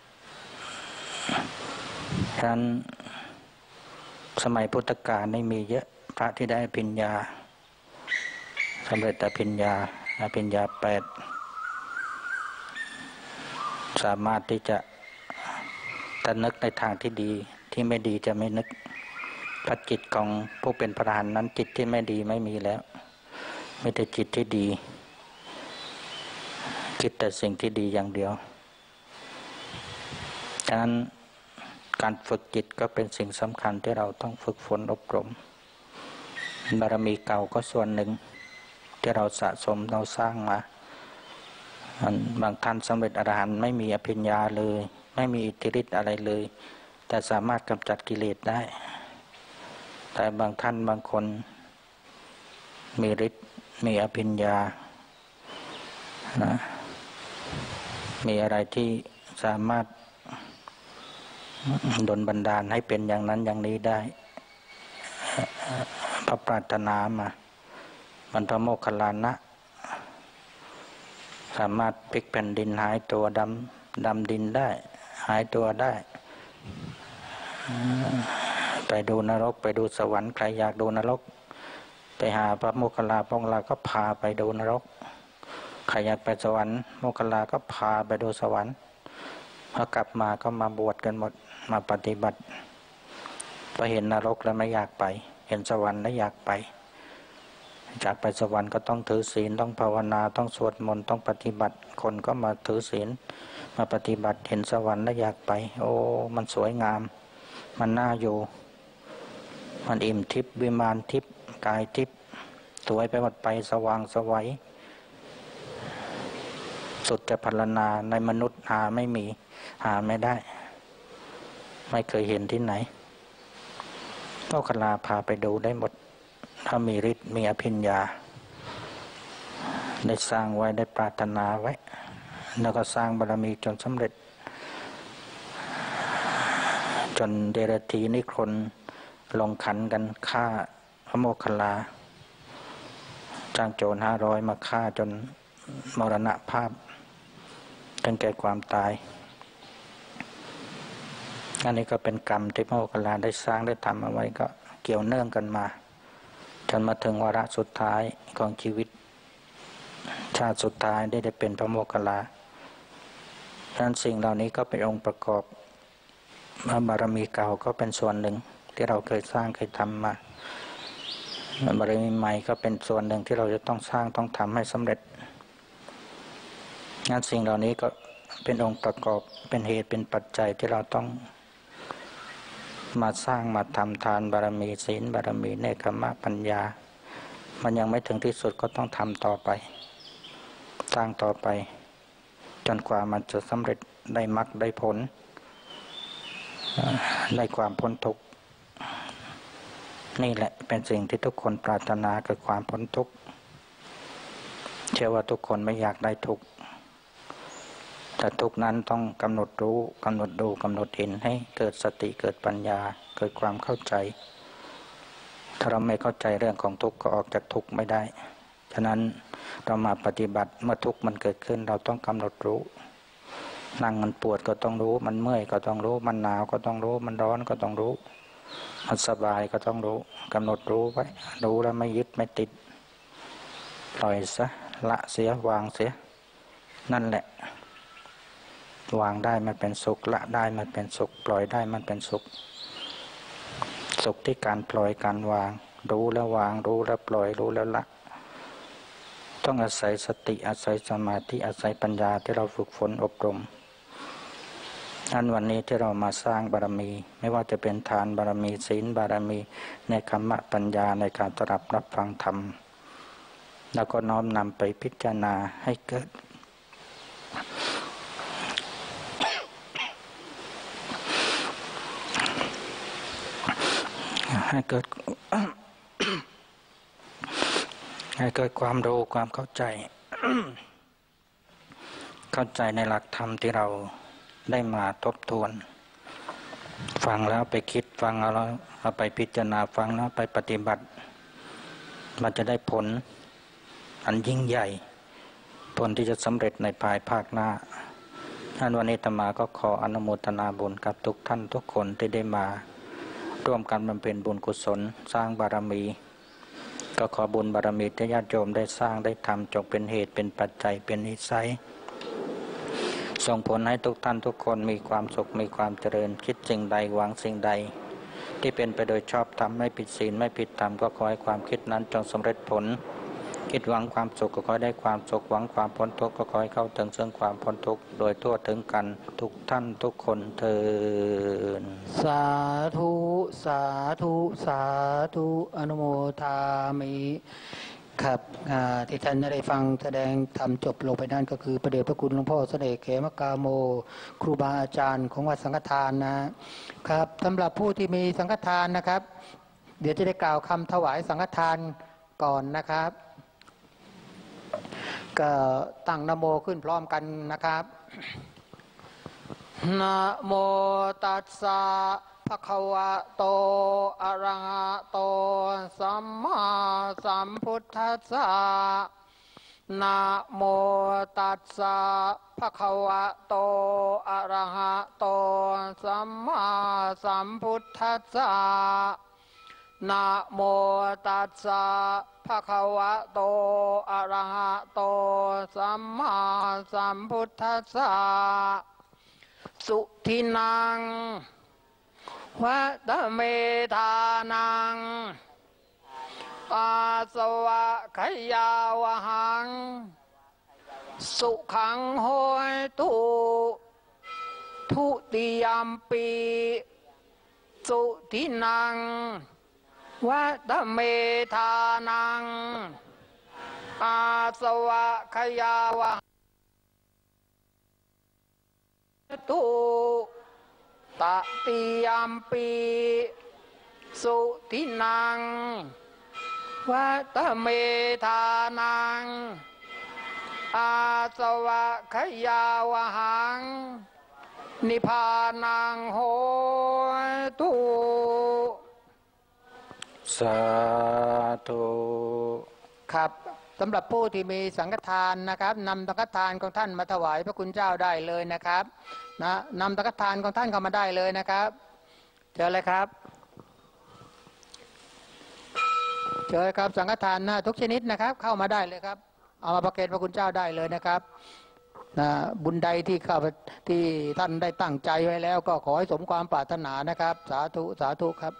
ฉะนั้นสมัยพุทธกาลไม่มีเยอะพระที่ได้อภิญญาสำเร็จอภิญญาอภิญญาแปดสามารถที่จะตระนึกในทางที่ดีที่ไม่ดีจะไม่นึกพระจิตของผู้เป็นพระอรหันต์นั้นจิตที่ไม่ดีไม่มีแล้วมีแต่จิตที่ดีคิดแต่สิ่งที่ดีอย่างเดียวฉะนั้นการฝึกจิตก็เป็นสิ่งสำคัญที่เราต้องฝึกฝนอบรมบารมีเก่าก็ส่วนหนึ่งที่เราสะสมเราสร้างมาบางท่านสำเร็จอรหันต์ไม่มีอภิญญาเลยไม่มีอิทธิฤทธิ์อะไรเลยแต่สามารถกำจัดกิเลสได้แต่บางท่านบางคนมีฤทธิ์มีอภิญญานะมีอะไรที่สามารถดลบันดาลให้เป็นอย่างนั้นอย่างนี้ได้พระปรารถนามามันพระโมคคัลลานะสามารถพลิกแผ่นดินหายตัวดำดำดินได้หายตัวได้ไปดูนรกไปดูสวรรค์ใครอยากดูนรกไปหาพระโมคคัลลาพระองค์ก็พาไปดูนรกใครอยากไปสวรรค์โมคคัลลาก็พาไปดูสวรรค์พอกลับมาก็มาบวชกันหมดมาปฏิบัติพอเห็นนรกแล้วไม่อยากไปเห็นสวรรค์แล้วอยากไปจากไปสวรรค์ก็ต้องถือศีลต้องภาวนาต้องสวดมนต์ต้องปฏิบัติคนก็มาถือศีลมาปฏิบัติเห็นสวรรค์แล้วอยากไปโอ้มันสวยงามมันน่าอยู่มันอิ่มทิพย์วิมานทิพย์กายทิพย์สวยไปหมดไปสว่างสวัยสุดจะพรรณนาในมนุษย์หาไม่มีหาไม่ได้ไม่เคยเห็นที่ไหนโมคคัลลาพาไปดูได้หมดถ้ามีฤทธิ์มีอภิญญาได้สร้างไว้ได้ปรารถนาไว้แล้วก็สร้างบารมีจนสำเร็จจนเดรัจฉีนิครนลงขันกันฆ่าพระโมคคัลลาจ้างโจรห้าร้อยมาฆ่าจนมรณภาพจนแก่ความตายอันนี้ก็เป็นกรรมที่พระโมคคัลลาได้สร้างได้ทำเอาไว้ก็เกี่ยวเนื่องกันมาจนมาถึงวาระสุดท้ายของชีวิตชาติสุดท้ายได้ได้เป็นพระโมคคัลลาฉะนั้นสิ่งเหล่านี้ก็เป็นองค์ประกอบบารมีเก่าก็เป็นส่วนหนึ่งที่เราเคยสร้างเคยทำมาบารมีใหม่ก็เป็นส่วนหนึ่งที่เราจะต้องสร้างต้องทำให้สำเร็จงั้นสิ่งเหล่านี้ก็เป็นองค์ประกอบเป็นเหตุเป็นปัจจัยที่เราต้องมาสร้างมาทำทานบารมีศีลบารมีเนกขัมมะปัญญามันยังไม่ถึงที่สุดก็ต้องทำต่อไปสร้างต่อไปจนกว่ามันจะสำเร็จได้มรรคได้ผลได้ความพ้นทุกข์นี่แหละเป็นสิ่งที่ทุกคนปรารถนาคือความพ้นทุกข์เชื่อว่าทุกคนไม่อยากได้ทุกข์แต่ทุกนั้นต้องกำหนดรู้กำหนดดูกำหนดเห็นให้เกิดสติเกิดปัญญาเกิดความเข้าใจถ้าเราไม่เข้าใจเรื่องของทุกข์ก็ออกจากทุกข์ไม่ได้ฉะนั้นเรามาปฏิบัติเมื่อทุกข์มันเกิดขึ้นเราต้องกำหนดรู้นั่งมันปวดก็ต้องรู้มันเมื่อยก็ต้องรู้มันหนาวก็ต้องรู้มันร้อนก็ต้องรู้มันสบายก็ต้องรู้กำหนดรู้ไว้รู้แล้วไม่ยึดไม่ติดปล่อยซะละเสียวางเสียนั่นแหละวางได้มันเป็นสุขละได้มันเป็นสุขปล่อยได้มันเป็นสุขสุขที่การปล่อยการวางรู้แล้ววางรู้แล้วปล่อยรู้แล้วละต้องอาศัยสติอาศัยสมาธิอาศัยปัญญาที่เราฝึกฝนอบรมอันวันนี้ที่เรามาสร้างบารมีไม่ว่าจะเป็นทานบารมีศีลบารมีในคัมมะปัญญาในการตรับรับฟังธรรมแล้วก็น้อมนำไปพิจารณาให้เกิดให้เกิด ให้เกิดความรู้ความเข้าใจ เข้าใจในหลักธรรมที่เราได้มาทบทวนฟังแล้วไปคิดฟังแล้วเอาไปพิจารณาฟังแล้วไปปฏิบัติมันจะได้ผลอันยิ่งใหญ่ผลที่จะสำเร็จในภายภาคหน้าท่านวันนี้อาตมาก็ขออนุโมทนาบุญกับทุกท่านทุกคนที่ได้มาร่วมกันบำเพ็ญบุญกุศลสร้างบารมีก็ขอบุญบารมีที่ญาติโยมได้สร้างได้ทำจงเป็นเหตุเป็นปัจจัยเป็นนิสัยส่งผลให้ทุกท่านทุกคนมีความสุขมีความเจริญคิดสิ่งใดหวังสิ่งใดที่เป็นไปโดยชอบธรรมไม่ผิดศีลไม่ผิดธรรมก็ขอให้ความคิดนั้นจงสำเร็จผลคิดหวังความสุขก็ขอได้ความสุขหวังความพ้นทุกข์ก็ขอให้เข้าถึงซึ่งความพ้นทุกข์โดยทั่วถึงกันทุกท่านทุกคนเถิดสาธุสาธุสาธุอนุโมทามิครับที่ท่านได้ฟังแสดงธรรมจบลงไปนั่นก็คือพระเดชพระคุณหลวงพ่อเสด็จเขมกาโมครูบาอาจารย์ของวัดสังฆทานนะครับสำหรับผู้ที่มีสังฆทานนะครับเดี๋ยวจะได้กล่าวคำถวายสังฆทานก่อนนะครับก็ตั้งนะโมขึ้นพร้อมกันนะครับนะโมตัสสะภะคะวะโตอะระหะโตสัมมาสัมพุทธัสสะนะโมตัสสะภะคะวะโตอะระหะโตสัมมาสัมพุทธัสสะนะโมตัสสะภะคะวะโตอะระหะโตสัมมาสัมพุทธัสสะสุทินังวัตเมธานังอาสวะขยาวหังสุขังโหยตุทุติยัมปีสุทินังวัตเมธานังอาสวะขยาวหังตุตติยัมปีสุทินังวัตเมธานังอาสวะขยาวหังนิพพานังโหตุสาธุครับสำหรับผู้ที่มีสังฆทานนะครับนำสังฆทานของท่านมาถวายพระคุณเจ้าได้เลยนะครับนะนำสังฆทานของท่านเข้ามาได้เลยนะครับเจอเลยครับเจอครับสังฆทานนะทุกชนิดนะครับเข้ามาได้เลยครับเอามาประเคนพระคุณเจ้าได้เลยนะครับนะบุญใดที่ข้าที่ท่านได้ตั้งใจไว้แล้วก็ขอให้สมความปรารถนานะครับสาธุสาธุครับ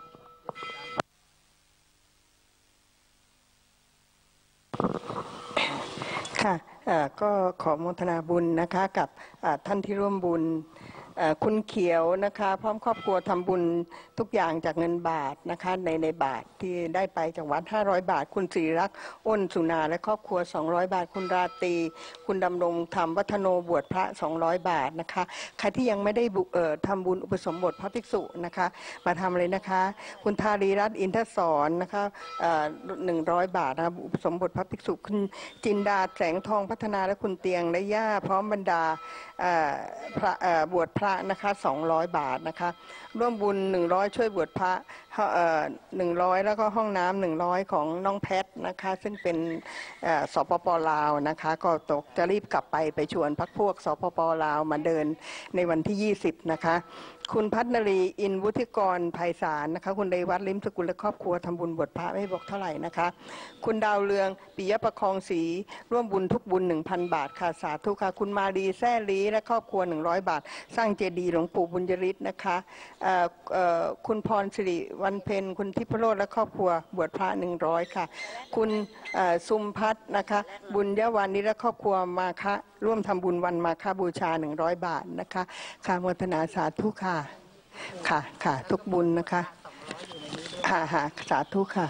ค่ะก็ขอโมทนาบุญนะคะกับท่านที่ร่วมบุญคุณเขียวนะคะพร้อมครอบครัวทำบุญทุกอย่างจากเงินบาทนะคะในในบาทที่ได้ไปจากวัดห้าร้อยบาทคุณศรีรักษ์อ้นสุนาและครอบครัวสองร้อยบาทคุณราตรีคุณดำรงธรรมวัฒโนบวชพระสองร้อยบาทนะคะใครที่ยังไม่ได้เอ่อทำบุญอุปสมบทพระภิกษุนะคะมาทำเลยนะคะคุณธารีรัตน์อินทศรนะคะหนึ่งร้อยบาทนะอุปสมบทพระภิกษุคุณจินดาแสงทองพัฒนาและคุณเตียงและย่าพร้อมบรรดาพระบวชพระนะคะสองร้อยบาทนะคะร่วมบุญหนึ่งร้อยช่วยบวชพระหนึ่งร้อยแล้วก็ห้องน้ำหนึ่งร้อยของน้องแพทนะคะซึ่งเป็นสปปลาวนะคะก็ตกจะรีบกลับไปไปชวนพักพวกสปปลาวมาเดินในวันที่ยี่สิบนะคะคุณพัฒนรีอินวุฒิกรไพศาลนะคะคุณเรวัตลิมสกุลและครอบครัวทำบุญบวชพระไม่บอกเท่าไหร่นะคะคุณดาวเรืองปิยประคองศรีร่วมบุญทุกบุญ หนึ่งพัน บาทค่ะสาธุค่ะคุณมาดีแซ่ลีและครอบครัวหนึ่งร้อยบาทสร้างเจดีย์หลวงปู่บุญยฤทธิ์นะคะคุณพรสิริวันเพ็ญคุณทิพโรจน์และครอบครัวบวชพระหนึ่งร้อยค่ะคุณสุมพัฒน์นะคะบุญยวานิและครอบครัวมาคะร่วมทำบุญวันมาฆบูชาหนึ่งร้อยบาทนะคะค่ะโมทนาสาธุค่ะค่ะค่ะทุกบุญนะคะค่ะค่ะสาธุค่ะ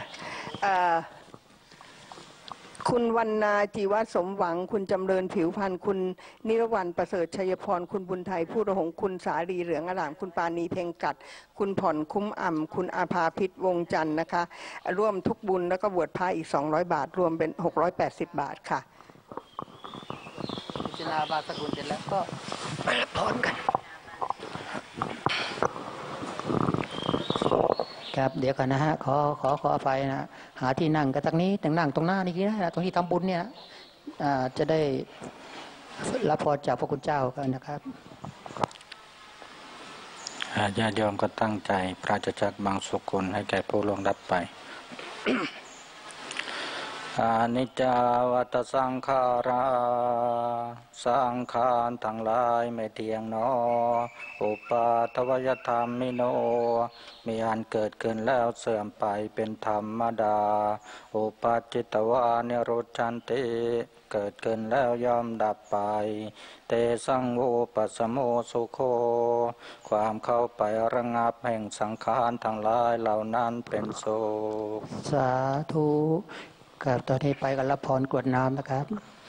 คุณวรรณาจีวสมหวังคุณจำเริญผิวพรรณคุณนิรวรรณประเสริฐชัยพรคุณบุญไทยผู้ระหงคุณสาลีเหลืองอร่ามคุณปานีเพ็งกัดคุณผ่อนคุ้มอ่ำคุณอาภาพิษวงจันทร์นะคะร่วมทุกบุญแล้วก็บวชพระอีกสองร้อยบาทรวมเป็นหกร้อยแปดสิบบาทค่ะพิจารณาบาสกุลเสร็จแล้วก็พร้อมกันครับเดี๋ยวกันนะฮะขอขอขออภัยนะหาที่นั่งกันตรงนี้นั่งนั่งตรงหน้านี่นะตรงที่ทำบุญเนี่ยจะได้รับพรจากพระคุณเจ้ากันนะครับญาติโยมก็ตั้งใจพระจะจัดบางสุกุลให้แก่ผู้ล่วงลับไป ขอนิจจาวัฏสังขาราสังขารทั้งหลายไม่เที่ยงหนออุปาทวยธรรมมิโนมีอันเกิดขึ้นแล้วเสื่อมไปเป็นธรรมดาอุปาจิตวานิรุจจันติเกิดขึ้นแล้วย่อมดับไปเตสังโวปัสโมสุโคความเข้าไประงับแห่งสังขารทั้งหลายเหล่านั้นเป็นสุขสาธุกับตอนนี้ไปกันรับพรกรวดน้ำนะครับ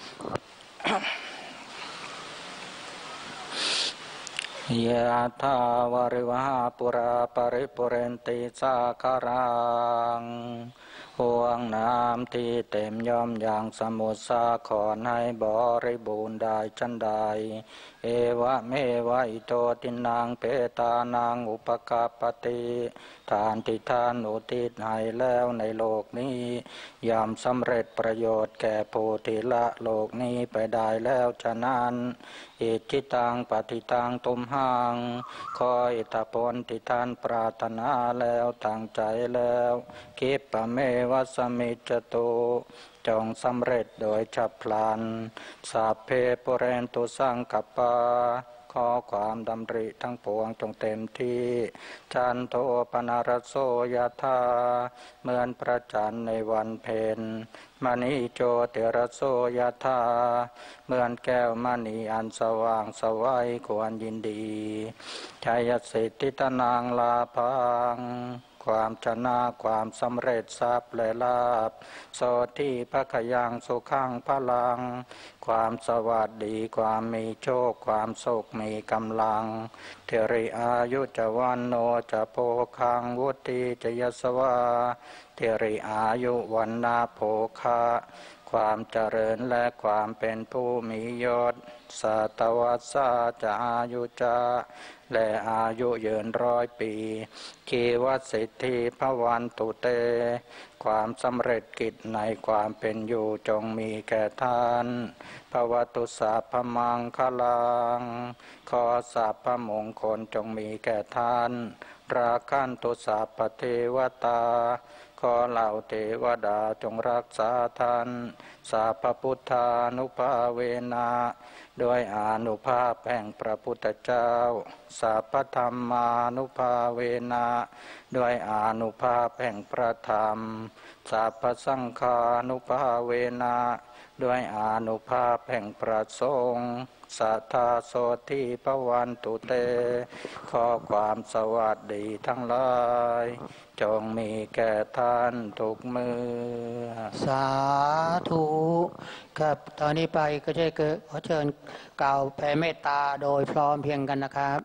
ยะถาวาริวหาปุราปริปุเรนติสาคารังห่วงน้ำที่เต็มย่อมอย่างสมุทรสาครให้บริบูรณ์ได้จันใดเอวะเมวะอิโตตินังเปตานังอุปกาปติทานที่ทานอุทิศให้แล้วในโลกนี้ย่อมสำเร็จประโยชน์แก่ผู้ที่ละโลกนี้ไปได้แล้วฉะนั้นอิจิตังปฏิตังตุมหังคอยตะผลที่ท่านปรารถนาแล้วตั้งใจแล้วคิปะเมวะสมิจจตุจงสำเร็จโดยฉับพลันสัพเพปุเรนตุสังกัปปาขอความดำริทั้งปวงจงเต็มที่จันโทปนารโสยธาเหมือนพระจันทร์ในวันเพ็ญมณีโจติรโสยธาเหมือนแก้วมณีอันสว่างสวัยควรยินดีชัยสิทธิตนางลาภังความชนะความสำเร็จทรัพย์และลาภโสทิภคยังสุขังพลังความสวัสดีความมีโชคความสุขมีกำลังเทริอายุจวันโนจะโพคังวุติจยสวาเทริอายุวันนาโภคะความเจริญและความเป็นผู้มียศสัตวัสสะจะอายุจะและอายุยืนร้อยปีคีวัสิทธิภวันตุเตความสำเร็จกิจในความเป็นอยู่จงมีแก่ท่านภวตุสัพพมังคลังขอสัพพมงคลจงมีแก่ท่านราคันตุสัพพเทวตาขอเหล่าเทวดาจงรักษาท่านสัพพพุทธานุภาเวนะด้วยอานุภาพแห่งพระพุทธเจ้าสัพพธรรมานุภาเวนะด้วยอานุภาพแห่งพระธรรมสัพพสังฆานุภาเวนะด้วยอานุภาพแห่งพระสงฆ์สัทธาโสทิภวันตุเตขอความสวัสดีทั้งหลายจงมีแก่ท่านทุกเมื่อสาธุครับตอนนี้ไปก็จะเกิดขอเชิญกล่าวแผ่เมตตาโดยพร้อมเพียงกันนะครับ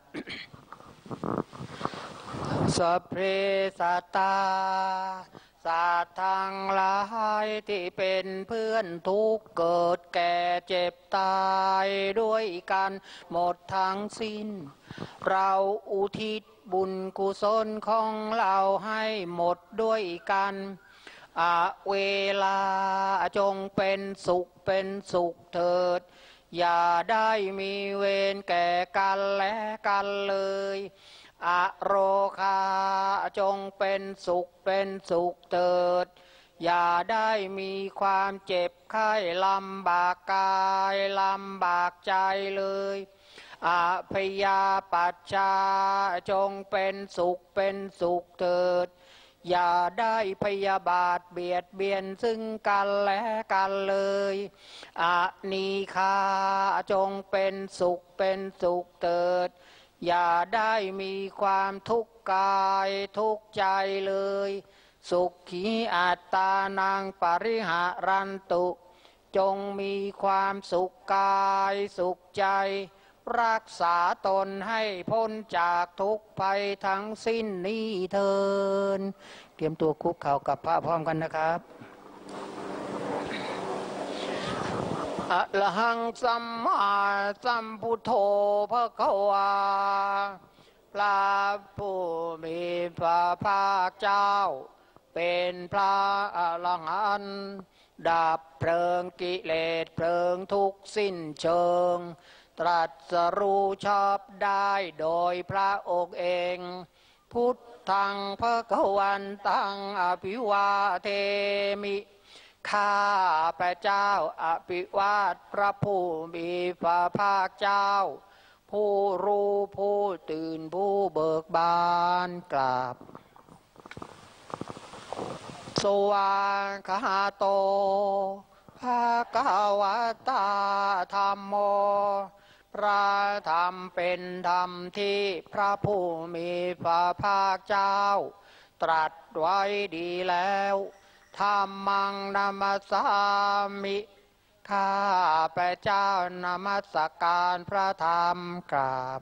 สัพเพสัตตาสัตว์ทั้งหลายที่เป็นเพื่อนทุกเกิดแก่เจ็บตายด้วยกันหมดทั้งสิ้นเราอุทิศบุญกุศลของเราให้หมดด้วยกันอาเวลาจงเป็นสุขเป็นสุขเถิดอย่าได้มีเวรแก่กันและกันเลยอโรคาจงเป็นสุขเป็นสุขเถิดอย่าได้มีความเจ็บไข้ลำบากกายลำบากใจเลยอพยาปัจจาจงเป็นสุขเป็นสุขเถิดอย่าได้พยาบาทเบียดเบียนซึ่งกันและกันเลยอานีคาจงเป็นสุขเป็นสุขเถิดอย่าได้มีความทุกข์กายทุกข์ใจเลยสุขีอัตตานังปริหารันตุจงมีความสุขกายสุขใจรักษาตนให้พ้นจากทุกภัยทั้งสิ้นนี้เถิดเตรียมตัวคุกเข่ากับพระพร้อมกันนะครับอะระหังสัมมาสัมพุทโธภควาพระผู้มีพระภาคเจ้าเป็นพระอรหันต์ดับเพลิงกิเลสเพลิงทุกข์สิ้นเชิงตรัสรู้ชอบได้โดยพระองค์เองพุทธังภควันตังอภิวาเทมิข้าพระเจ้าอภิวาทพระผู้มีพระภาคเจ้าผู้รู้ผู้ตื่นผู้เบิกบานกราบสวากขาโตภะคะวะตาธัมโมพระธรรมเป็นธรรมที่พระผู้มีพระภาคเจ้าตรัสไว้ดีแล้วธัมมังนัมสสามิข้าพระเจ้านมัสการพระธรรมกราบ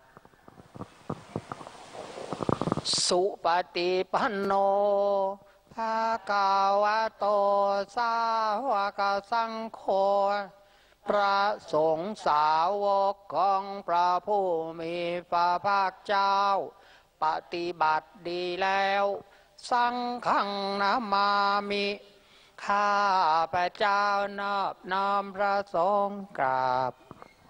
สุปฏิปันโนภะคะวะโตสาวกสังโฆพระสงฆ์สาวกของพระผู้มีพระภาคเจ้าปฏิบัติดีแล้วสังฆังนามามิข้าพระเจ้านอบน้อมพระสงฆ์กราบ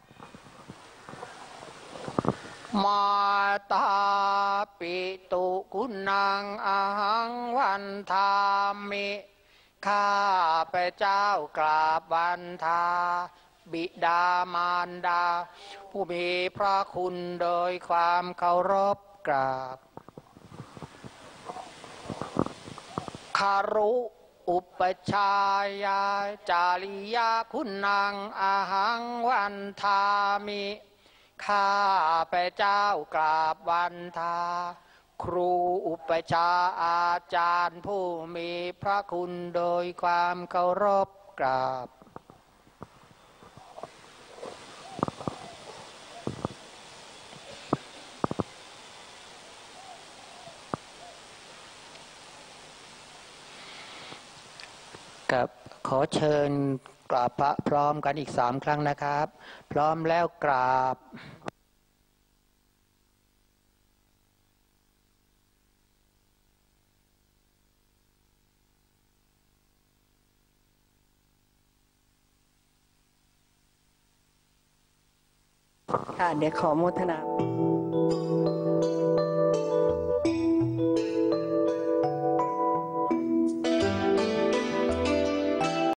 มาตาปิตุกุณังอาหังวันทามิข้าพระเจ้ากราบวันทาบิดามารดาผู้มีพระคุณโดยความเคารพกราบคารุอุปชายาจาริยาคุณังอาหังวันทามิข้าพระเจ้ากราบวันทาครูอุปชาอาจารย์ผู้มีพระคุณโดยความเคารพกราบกับขอเชิญกราบพระพร้อมกันอีกสามครั้งนะครับพร้อมแล้วกราบค่ะเดี๋ยวขอโมทนา